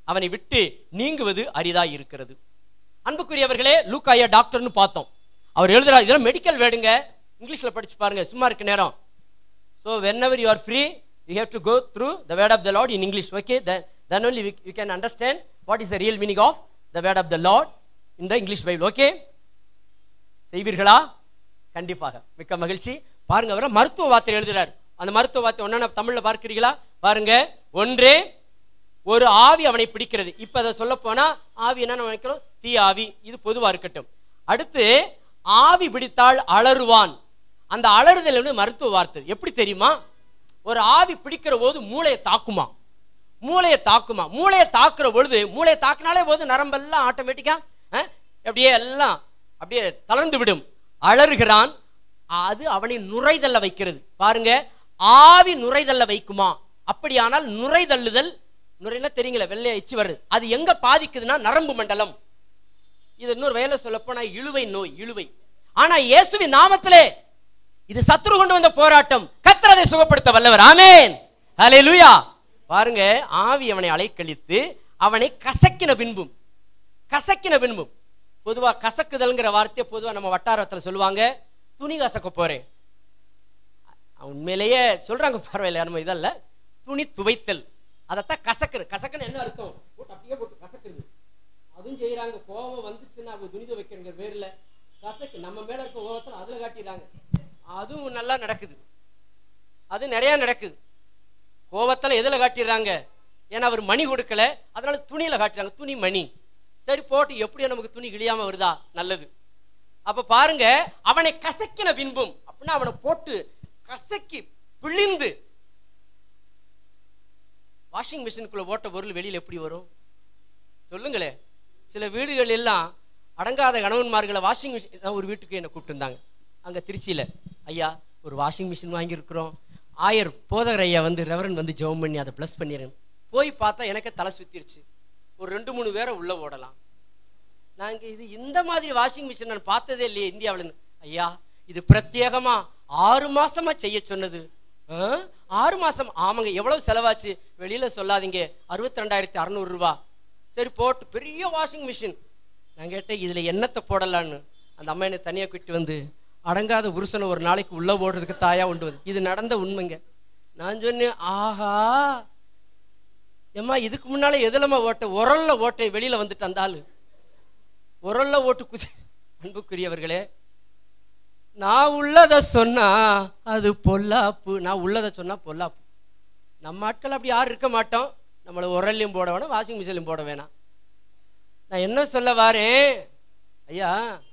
Speaker 1: அவனை விட்டு நீங்குவது அரிதா இருக்கிறது. அன்புக்குரியவர்களே, லூக்காயா டாக்டர்னு பார்த்தோம். அவர் எழுதுறாரு, இதெல்லாம் மெடிக்கல் வேர்டுங்க, இங்கிலீஷ்ல படிச்சு பாருங்க, சும்மா இருக்க நேரம். So whenever you are free, you have to go through the word of the Lord in English. Okay, then only you can understand what is the real meaning of the word of the Lord in the English Bible. Okay, செய்வீர்களா? கண்டிப்பாக. மிக்க மகிழ்ச்சி. பாருங்க, அவரை மருத்துவ வார்த்தை எழுதுறார். அந்த மருத்துவ வார்த்தை ஒன்னா தமிழ்ல பார்க்கிறீங்களா? பாருங்க, ஒன்றே ஒரு ஆவி அவனை பிடிக்கிறது. இப்ப அதை சொல்ல போனா ஆவி என்ன நினைக்கிறோம்? தீ ஆவி. இது பொதுவா இருக்கட்டும். அடுத்து ஆவி பிடித்தால் அலறுவான். அந்த அலறுதல் மருத்துவ வார்த்தை எப்படி தெரியுமா? ஒரு ஆவி பிடிக்கிற போது மூளையை தாக்குமா, மூளையை தாக்குமா. மூளையை தாக்குற பொழுது, மூளையை தாக்குனாலே போது நரம்பெல்லாம் ஆட்டோமேட்டிக்கா அப்படியே எல்லாம் அப்படியே தளர்ந்து விடும். அலறுகிறான். அது அவனை நுரைதல்ல வைக்கிறது. பாருங்க, ஆவி நுரைதல்ல வைக்குமா? அப்படியானால் நுரைதள்ளுதல், நுரையில தெரியுங்களா, வெள்ளையா எச்சி வருது. அது எங்க பாதிக்குதுன்னா நரம்பு மண்டலம். இது இன்னொரு வயல சொல்ல போனா இழுவை நோய், இழுவை. ஆனா இயேசுவின் நாமத்திலே இது சத்துரு கொண்டு வந்த போராட்டம். கர்த்தர் அதை சுகப்படுத்த வல்லவர். ஆமென், ஹல்லேலூயா. பாருங்க, ஆவி அவனை அலைக்கழித்து அவனை கசக்கின பின்பும், கசக்கின பின்பும். பொதுவா கசக்குதல்ங்கிற வார்த்தையை பொதுவா நம்ம வட்டாரத்தில் சொல்லுவாங்க, துணி கசக்க போறேன். உண்மையிலேயே சொல்றாங்க, பரவாயில்ல, நம்ம இதல்ல, துணி துவைத்தல். அதைத்தான் கசக்குறது. கசக்குன்னு என்ன அர்த்தம்? போட்டு அப்படியே போட்டு கசக்குறது. அதுவும் செய்யறாங்க. கோபம் வந்துச்சுன்னா அவங்க துணி துவைக்கிறங்க பேர்ல கசக்கு நம்ம மேல இருக்க கோபத்தில் அதுல காட்டிடுறாங்க. அதுவும் நல்லா நடக்குது, அது நிறைய நடக்குது. கோபத்துல எதுல காட்டிடுறாங்க? ஏன்னா அவர் மணி கொடுக்கல, அதனால துணியில காட்டுறாங்க. துணி மணி, சரி போட்டு எப்படியோ நமக்கு துணி கிழியாம வருதா, நல்லது. அப்ப பாருங்க, அவனை கசக்கின பின்பும், அப்படின்னா அவனை போட்டு கசக்கி பிழிந்து. வாஷிங் மிஷினுக்குள்ள ஓட்ட பொருள் வெளியில் எப்படி வரும் சொல்லுங்களே? சில வீடுகள் எல்லாம் அடங்காத கணவன்மார்களை வாஷிங் மிஷின். ஒரு வீட்டுக்கு என்னை கூப்பிட்டு இருந்தாங்க அங்கே திருச்சியில். ஐயா, ஒரு வாஷிங் மிஷின் வாங்கியிருக்கிறோம், ஆயர் போதகர் ஐயா வந்து ரெவரன் வந்து ஜெபம் பண்ணி அதை ப்ளஸ் பண்ணிடுறேன். போய் பார்த்தா எனக்கு தலை சுத்திருச்சு. ஒரு 2-3 பேரை உள்ளே ஓடலாம். நாங்கள் இது இந்த மாதிரி வாஷிங் மிஷின் நான் பார்த்ததே இல்லையே இந்தியாவில். ஐயா, இது பிரத்யேகமா 6 மாசமா செய்ய சொன்னது. 6 மாசம்? ஆமாங்க. எவ்வளவு செலவாச்சு? வெளியில சொல்லாதீங்க, 62,600 ரூபா. சரி போட்டு பெரிய வாஷிங் மிஷின். நான் கேட்டேன், இதுல என்னத்தை போடலான்னு. அந்த அம்மா என்னை தனியா கூட்டிட்டு வந்து, அடங்காத புருஷனை ஒரு நாளைக்கு உள்ள போடுறதுக்கு தாயா உண்டு வந்து. இது நடந்த உண்மைங்க. நான் சொன்னேன், ஆஹா ஏம்மா, இதுக்கு முன்னால எதுலமா ஓட்ட? உரல்ல ஓட்டை வெளியில வந்துட்டு அந்த ஆளு உரல்ல ஓட்டு குதி. அன்புக்குரியவர்களே, நான் உள்ளதை சொன்னா அது பொல்லாப்பு, நான் உள்ளதை சொன்னா பொல்லாப்பு. நம்ம ஆட்கள் அப்படி யாரும் இருக்க மாட்டோம். நம்மளை உரல்லையும் போட வேணாம், வாஷிங் மிஷின்லையும் போட வேணாம். நான் என்ன சொல்ல வாரேன் ஐயா,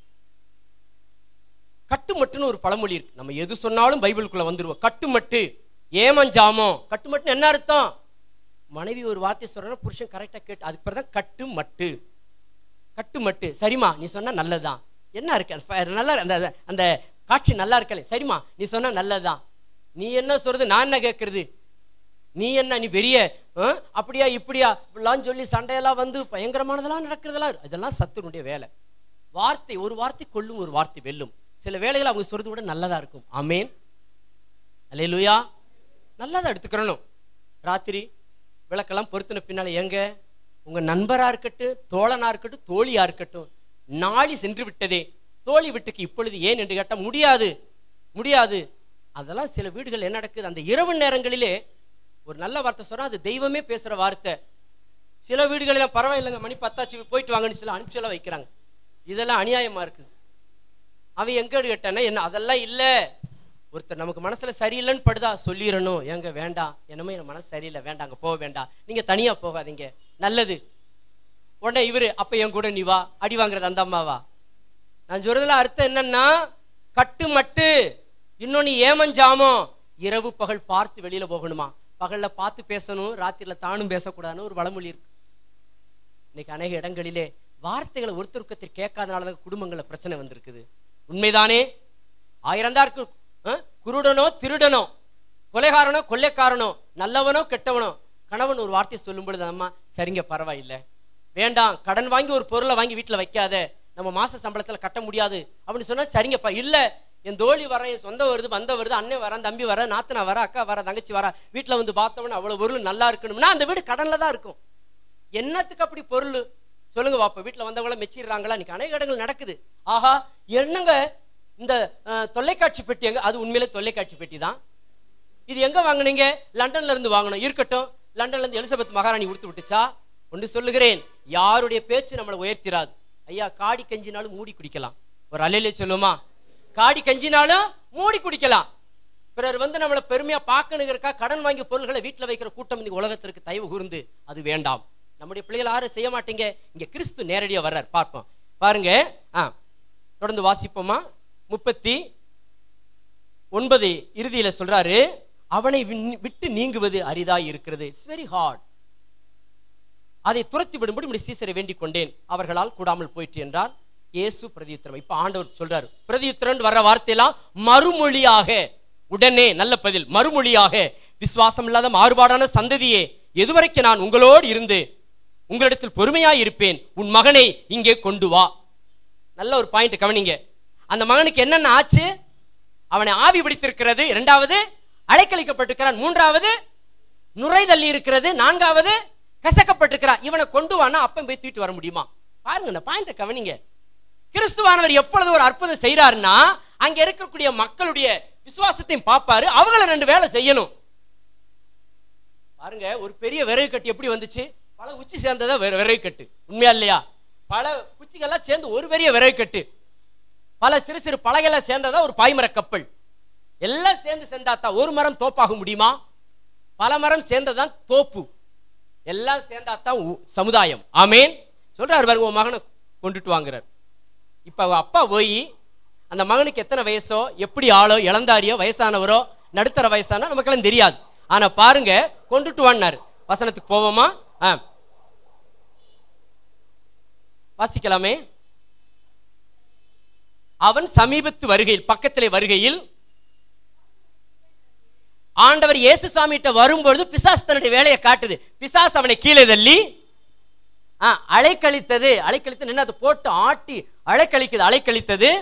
Speaker 1: கட்டுமட்டுன்னு ஒரு பழமொழி இருக்கு. நம்ம எது சொன்னாலும் பைபிளுக்குள்ள வந்துருவோம். கட்டுமட்டு, ஏமஞ்சாமம். கட்டுமட்டுன்னு என்ன அர்த்தம்? மனைவி ஒரு வார்த்தை சொல்றேன்னா புருஷன் கரெக்டா கேட்டு, அதுக்கு பிறகு தான் கட்டுமட்டு. கட்டுமட்டு, சரிம்மா நீ சொன்னா நல்லதுதான். என்ன இருக்கு நல்லா, அந்த அந்த காட்சி நல்லா இருக்கல, சரிம்மா நீ சொன்னா நல்லதுதான். நீ என்ன சொல்றது, நான் என்ன கேட்கறது? நீ என்ன, நீ பெரிய அப்படியா இப்படியா இப்படிலாம் சொல்லி சண்டையெல்லாம் வந்து பயங்கரமானதெல்லாம் நடக்கிறதெல்லாம், இதெல்லாம் சத்துருடைய வேலை. வார்த்தை, ஒரு வார்த்தை கொல்லும், ஒரு வார்த்தை வெல்லும். சில வேளைகள் அவங்க சொல்றது விட நல்லதா இருக்கும். ஆமேன், அல்லேலூயா. நல்லதா எடுத்துக்கிறணும். ராத்திரி விளக்கெல்லாம் பொருத்தின பின்னால எங்க உங்க நண்பரா இருக்கட்டும், தோழனா இருக்கட்டும், தோழியா இருக்கட்டும், நாளி சென்று விட்டதே, தோழி வீட்டுக்கு இப்பொழுது ஏன் என்று கேட்டால் முடியாது, முடியாது. அதெல்லாம் சில வீடுகள் என்ன நடக்குது, அந்த இரவு நேரங்களிலே ஒரு நல்ல வார்த்தை சொன்னா அது தெய்வமே பேசுற வார்த்தை. சில வீடுகளில் பரவாயில்லைங்க, மணி 10 போயிட்டு வாங்கன்னு சில அனுப்பிச்செல்லாம் வைக்கிறாங்க. இதெல்லாம் அநியாயமா இருக்குது. அவன் எங்க கேட்டானே என்ன, அதெல்லாம் இல்ல. ஒருத்தர் நமக்கு மனசுல சரியில்லைன்னு படுதா, சொல்லிடணும், எங்க வேண்டாம், என்னமே என் மனசு சரியில்லை, வேண்டாங்க, போக வேண்டாம், நீங்க தனியா போகாதீங்க, நல்லது. உடனே இவரு, அப்ப என் கூட நீ வா, அடி வாங்குறது அந்த அம்மாவா? நான் சொல்றதுல அர்த்தம் என்னன்னா, கட்டு மட்டு. இன்னொன்னு ஏமஞ்சாமோ, இரவு பகல் பார்த்து வெளியில போகணுமா. பகல்ல பார்த்து பேசணும், ராத்திரில தானும் பேசக்கூடாதுன்னு ஒரு வளமொழி இருக்கு. இன்னைக்கு அநேக இடங்களிலே வார்த்தைகளை ஒருத்தருக்கத்தில் கேட்காதனாலதான் குடும்பங்கள்ல பிரச்சனை வந்திருக்குது. உண்மைதானே? 1000 தான் இருக்கு. குருடனோ திருடனோ, கொலைகாரனோ கொள்ளைக்காரனோ, நல்லவனோ கெட்டவனோ, கணவன் ஒரு வார்த்தையை சொல்லும் பொழுது அம்மா சரிங்க பரவாயில்லை, வேண்டாம், கடன் வாங்கி ஒரு பொருளை வாங்கி வீட்டுல வைக்காத, நம்ம மாச சம்பளத்துல கட்ட முடியாது அப்படின்னு சொன்னா சரிங்கப்பா. இல்ல, என் தோழி வர, என் சொந்த வருது, வந்த வருது, அண்ணன் வர, தம்பி வர, நாத்தனா வர, அக்கா வர, தங்கச்சி வர, வீட்டுல வந்து பார்த்தவன அவ்வளவு பொருள் நல்லா இருக்கணும்னா அந்த வீடு கடன்ல தான் இருக்கும். என்னத்துக்கு அப்படி பொருள் சொல்லுங்க பாப்பா. வீட்டுல வந்தவங்கள மெச்சிடுறாங்களா? இன்னைக்கு அநேக இடங்கள் நடக்குது. ஆஹா, என்னங்க இந்த தொலைக்காட்சி பெட்டி எங்க? அது உண்மையிலே தொலைக்காட்சி பெட்டி தான். இது எங்க வாங்குனீங்க? லண்டன்ல இருந்து வாங்கணும். இருக்கட்டும், லண்டன்ல இருந்து எலிசபெத் மகாராணி உடுத்து விட்டுச்சா? ஒன்று சொல்லுகிறேன், யாருடைய பேச்சு நம்மளை உயர்த்திராது. ஐயா, காடி கஞ்சினாலும் மூடி குடிக்கலாம். ஒரு அல்லேலூயா சொல்லுமா? காடி கஞ்சினாலும் மூடி குடிக்கலாம். பிறர் வந்து நம்மளை பெருமையா பார்க்கணுங்கிறக்கா கடன் வாங்கி பொருள்களை வீட்டில் வைக்கிற கூட்டம் இந்த உலகத்திற்கு தயவு கூர்ந்து அது வேண்டாம். நம்முடைய பிள்ளைகள் யாரும் செய்ய மாட்டீங்க. இங்க கிறிஸ்து நேரடியா வர்றார். பார்ப்போம் பாருங்க. தொடர்ந்து வாசிப்போமா? 39 இறுதியில சொல்றாரு, அவனை விட்டு நீங்குவது அரிதாய் இருக்கிறது. It's very hard. அதை துரத்தி விடும்படி உம்முடைய சீசரை வேண்டிக் கொண்டேன், அவர்களால் கூடாமல் போயிற்று என்றார். இயேசு பிரதியுத்தரம். இப்ப ஆண்டவர் சொல்றாரு, பிரதியுத்தரன் வர்ற வார்த்தையெல்லாம் மறுமொழியாக, உடனே நல்ல பதில், மறுமொழியாக, விசுவாசம் இல்லாத மாறுபாடான சந்ததியே, எதுவரைக்கும் நான் உங்களோடு இருந்து உங்களிடத்தில் பொறுமையாய் இருப்பேன், உன் மகனை இங்கே கொண்டு வா. நல்ல ஒரு பாயிண்ட் கவனிங்க. அந்த மகனுக்கு என்னென்ன ஆச்சு? அவனை ஆவி பிடித்திருக்கிறது, இரண்டாவது அலைக்கழிக்கப்பட்டிருக்கிறான், மூன்றாவது நுரை தள்ளி இருக்கிறது, நான்காவது கசக்கப்பட்டிருக்கிறான். இவனை கொண்டு வானா அப்பன் போய் தூக்கிட்டு வர முடியுமா? பாருங்க இந்த பாயிண்ட கவனிங்க. கிறிஸ்துவானவர் எப்பொழுது ஒரு அற்புதம் செய்யறாருன்னா, அங்க இருக்கக்கூடிய மக்களுடைய விசுவாசத்தையும் பார்ப்பாரு, அவங்கள 2 வேலை செய்யணும். பாருங்க, ஒரு பெரிய விறகு கட்டு எப்படி வந்துச்சு? பல உச்சி சேர்ந்ததா விறகு கட்டு. உண்மையா இல்லையா? பல குச்சிகள்லாம் சேர்ந்து ஒரு பெரிய விறகு கட்டு, பல சிறு சிறு பலகைலாம் சேர்ந்ததா ஒரு பாய்மர கப்பல். எல்லாம் சேர்ந்து சேர்ந்தாத்தான் ஒரு மரம் தோப்பாக முடியுமா? பல மரம் சேர்ந்ததான் தோப்பு. எல்லாம் சேர்ந்தாத்தான் சமுதாயம். ஆமேன் சொல்றாரு. பாருங்க, உன் மகனை கொண்டுட்டு வாங்குறார். இப்ப அப்பா போய் அந்த மகனுக்கு எத்தனை வயசோ, எப்படி ஆளோ, இளந்தாரியோ, வயசானவரோ, நடுத்தர வயசானோ நமக்கெல்லாம் தெரியாது. ஆனா பாருங்க, கொண்டுட்டு வான்னாரு. வசனத்துக்கு போவோமா? வாசிக்கலாமே. அவன் சமீபத்து வருகையில், பக்கத்திலே வருகையில், ஆண்டவர் இயேசு சாமிகிட்ட வரும்பொழுது பிசாசு தன்னுடைய வேலையை காட்டுது. பிசாசு அவனை கீழே தள்ளி அலைக்கழித்தது. அலைக்கழித்து நின்று அதை போட்டு ஆட்டி அலைக்கழிக்குது. அலைக்கழித்தது.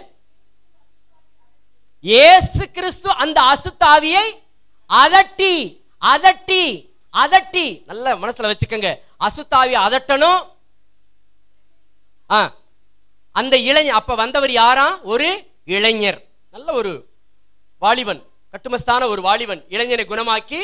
Speaker 1: இயேசு கிறிஸ்து அந்த அசுத்தாவியை அதட்டி அதட்டி அதட்டி, நல்ல மனசுல வச்சுக்கோங்க, அசுத்தாவியை அதட்டணும். அந்த இளைஞர், அப்ப வந்தவர் யாரா? ஒரு இளைஞர், நல்ல ஒரு வாலிபன், கட்டுமஸ்தான ஒரு வாலிபன். இளைஞனை குணமாக்கி,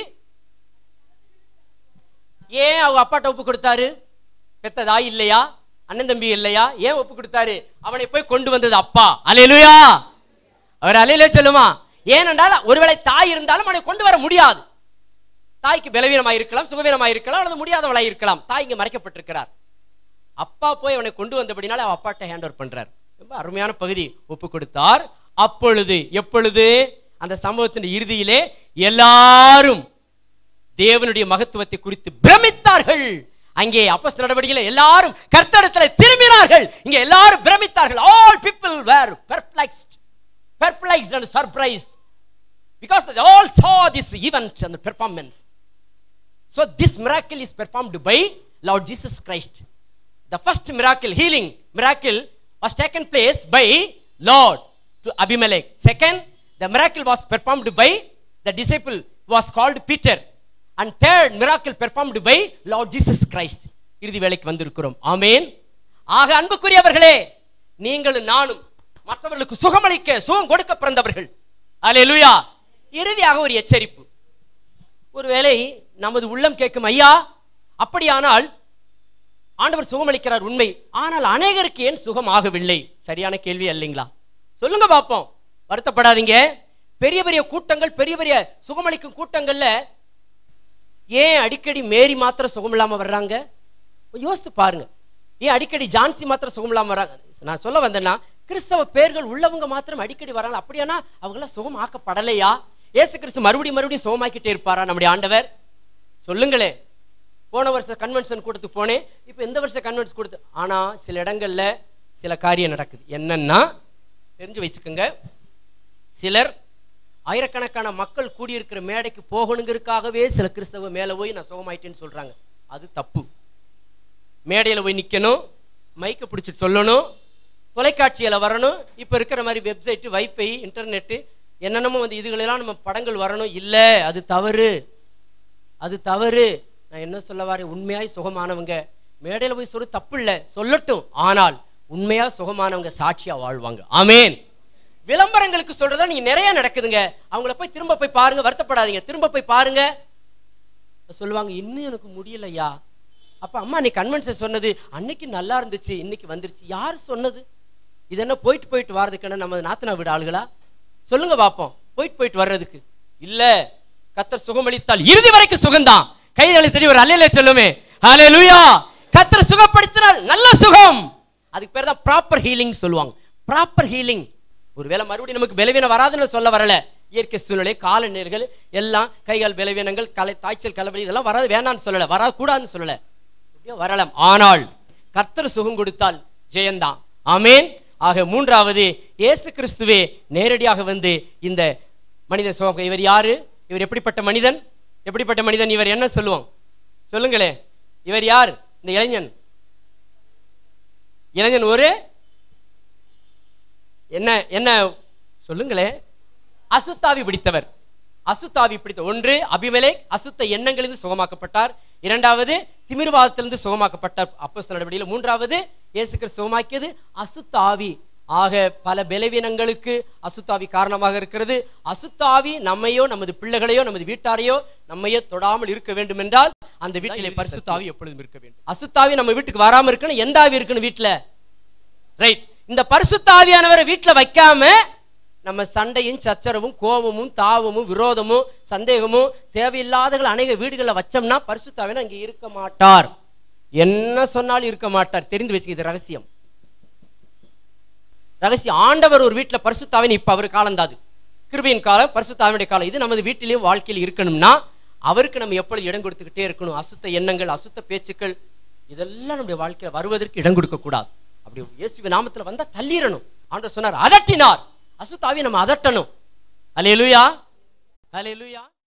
Speaker 1: ஏன் அவங்க அப்பாட்ட ஒப்பு கொடுத்தாரு? பெத்ததாய் இல்லையா? அண்ணன் தம்பி இல்லையா? ஏன் ஒப்பு கொடுத்தாரு? அவனை போய் கொண்டு வந்தது அப்பா. அல்லேலூயா. அவர் அல்லேலூயா சொல்லுமா? ஏனென்றால் ஒருவேளை தாய் இருந்தாலும் அவனை கொண்டு வர முடியாது. தாய்க்கு பலவீனமாய் இருக்கலாம், சுகவீனமாய் இருக்கலாம், அல்லது முடியாதவளாய் இருக்கலாம். தாய் இங்க மறைக்கப்பட்டிருக்கிறார். அப்பா போய் அவனை கொண்டு வந்தபடினால அவன் அப்பாட்ட ஹேண்ட் ஓவர் பண்றார். ரொம்ப அருமையான பகுதி. ஒப்பு கொடுத்தார். அப்பொழுது, எப்பொழுது? அந்த சம்பவத்தின் இறுதியிலே எல்லாரும் தேவனுடைய மகத்துவத்தை குறித்து பிரமித்தார்கள். அங்கே அப்போஸ்தலர் நடவடிக்கையில் எல்லாரும் கர்த்தரிடத்தில் திரும்பினார்கள். இங்கே எல்லாரும் பிரமித்தார்கள். All people were perplexed and surprised because they all saw this event and the performance. So this miracle is performed by Lord Jesus Christ. The first miracle, healing miracle, was taken place by Lord to Abimelech. Second, the miracle was performed by the disciple was called Peter. And third miracle performed by Lord Jesus Christ. இறுதி வேளைக்கு வந்திருக்கிறோம். ஆமென். ஆக அன்புக்குரியவர்களே, நீங்களும் நானும் மற்றவர்களுக்கு சுகமளிக்க, சுகம் கொடுக்க பிறந்தவர்கள். அல்லேலூயா. இறுதியாக ஒரு எச்சரிப்பு. ஒருவேளை நமது உள்ளம் கேட்கும், ஐயா, அப்படியானால் ஆண்டவர் சுகமளிக்கிறார் உண்மை, ஆனால் அநேகருக்கு ஏன் சுகம் ஆகவில்லை? சரியான கேள்வி இல்லைங்களா? சொல்லுங்க பாப்போம். வருத்தப்படாதீங்க. பெரிய பெரிய கூட்டங்கள், பெரிய பெரிய சுகமளிக்கும் கூட்டங்கள்ல ஏன் அடிக்கடி மேரி மாத்திரம் சுகம் இல்லாம வர்றாங்க? யோசித்து பாருங்க. ஏன் அடிக்கடி ஜான்சி மாத்திரம் சுகம் இல்லாம வர்றாங்க? நான் சொல்ல வந்தேன்னா, கிறிஸ்தவ பேர்கள் உள்ளவங்க மாத்திரம் அடிக்கடி வராங்க. அப்படியானா அவங்களாம் சுகம் ஆக்கப்படலையா? இயேசு கிறிஸ்து மறுபடியும் சுகமாக்கிட்டே இருப்பாரா நம்முடைய ஆண்டவர்? சொல்லுங்களே. போன வருஷம் கன்வென்ஷன் கூட்டத்துக்கு போனேன், இப்போ இந்த வருஷம் கன்வென்ஷன் கொடுத்து. ஆனா சில இடங்கள்ல சில காரியம் நடக்குது. என்னன்னா, தெரிஞ்சு வச்சுக்கோங்க. சிலர் ஆயிரக்கணக்கான மக்கள் கூடியிருக்கிற மேடைக்கு போகணுங்கிறதுக்காகவே சில கிறிஸ்தவ மேல போய் நான் சுகமாயிட்டேன்னு சொல்றாங்க. அது தப்பு. மேடையில போய் நிக்கணும், மைக்க பிடிச்சி சொல்லணும், தொலைக்காட்சியில வரணும், இப்ப இருக்கிற மாதிரி வெப்சைட், வைஃபை, இன்டர்நெட் என்னென்னமோ வந்து இதுகளெல்லாம் நம்ம படங்கள் வரணும். இல்ல, அது தவறு, அது தவறு. நான் என்ன சொல்ல வரேன், உண்மையாய் சுகமானவங்க மேடையில போய் சொல்ல தப்பு இல்லை, சொல்லட்டும். ஆனால் உண்மையா சுகமானவங்க சாட்சியா வாழ்வாங்க. ஆமேன். விளம்பரங்களுக்கு சொல்றதா நீங்க நிறைய நடக்குதுங்க. அவங்கள போய் திரும்ப போய் பாருங்க, வருத்தப்படாதீங்க. திரும்ப போய் பாருங்க, சொல்லுவாங்க இன்னும் எனக்கு முடியலையா. அப்ப அம்மா நீ கன்வென்ஷன் சொன்னது அன்னைக்கு நல்லா இருந்துச்சு, இன்னைக்கு வந்துருச்சு. யாரு சொன்னது? இது என்ன போயிட்டு போயிட்டு வர்றதுக்கான நம்ம நாத்தனா வீடு ஆளுகளா? சொல்லுங்க பாப்போம். போயிட்டு வர்றதுக்கு இல்ல. கர்த்தர் சுகமளித்தால் இறுதி வரைக்கும் சுகம்தான். கைகளை தட்டி ஒரு அல்லேலூயா சொல்லுமே. ஹல்லேலூயா. கர்த்தர் சுகப்படுத்தினால் நல்ல சுகம். அதுக்கு பேர் தான் ப்ராப்பர் ஹீலிங் சொல்லுவாங்க. Proper healing. ஒருவேளை மறுபடியும் நமக்கு பலவீனம் வராதுன்னு சொல்ல வரல. இயற்கை சூழ்நிலை, காலநேர்கள் எல்லாம், கைகால் பலவீனங்கள், தாய்ச்சல் கலவலி இதெல்லாம் வராது, வேணான்னு சொல்லல, வரக்கூடாதுன்னு சொல்லல, வரலாம். ஆனால் கர்த்தர் சுகம் கொடுத்தால் ஜெயந்தான். ஆமேன். ஆக மூன்றாவது, இயேசு கிறிஸ்துவே நேரடியாக வந்து இந்த மனிதன் சுகம். இவர் யாரு? இவர் எப்படிப்பட்ட மனிதன்? எப்படிப்பட்ட மனிதன் இவர்? என்ன சொல்லுவோம்? சொல்லுங்களே. இவர் யார்? இந்த இளைஞன் ஒரு என்ன என்ன சொல்லுங்களே. அசுத்தாவி பிடித்தவர். அசுத்தாவி பிடித்த ஒன்று அபிமெலேக் அசுத்த எண்ணங்களிலிருந்து சுகமாக்கப்பட்டார். இரண்டாவது திமிர்வாதத்திலிருந்து சுகமாக்கப்பட்டார் அப்போஸ்தலர் நடவடிக்கையில். மூன்றாவது இயேசு கிறிஸ்து சுகமாக்கியது அசுத்தாவி. ஆக பல பலவீனங்களுக்கு அசுத்தாவி காரணமாக இருக்கிறது. அசுத்தாவி நம்மையோ நமது பிள்ளைகளையோ நமது வீட்டாரையோ நம்மையோ தொடாமல் இருக்க வேண்டும் என்றால் அந்த வீட்டிலே பரிசுத்தாவி எப்பொழுதும் இருக்க வேண்டும். அசுத்தாவி நம்ம வீட்டுக்கு வராம இருக்கணும். எந்த ஆவி இருக்கணும் வீட்டுல? ரைட். இந்த பரிசுத்தாவியானவரை வீட்டுல வைக்காம நம்ம சண்டையும் சச்சரவும் கோபமும் தாவமும் விரோதமும் சந்தேகமும் தேவையில்லாதகள் அநேக வீடுகளில் வச்சோம்னா பரிசுத்தாவியானவர் அங்கே இருக்க மாட்டார். என்ன சொன்னாலும் இருக்க மாட்டார். தெரிந்து வச்சுக்க, இது ரகசியம். ரகசியம். ஆண்டவர் ஒரு வீட்டில் பரிசுத்தாவின் இப்ப அவர் காலம் தாது, கிருபையின் காலம், பரிசுத்தாவினுடைய காலம். இது நமது வீட்டிலையும் வாழ்க்கையில் இருக்கணும்னா அவருக்கு நம்ம எப்பொழுது இடம் கொடுத்துக்கிட்டே இருக்கணும். அசுத்த எண்ணங்கள், அசுத்த பேச்சுக்கள் இதெல்லாம் நம்முடைய வாழ்க்கையில் வருவதற்கு இடம் கொடுக்க கூடாது. அப்படி இயேசுவின் நாமத்தில் வந்தா தள்ளிடணும். ஆண்டவர் சொன்னார், அதட்டினார். அசுத்தாவியை நம்ம அதட்டணும். அல்லேலூயா, அல்லேலூயா.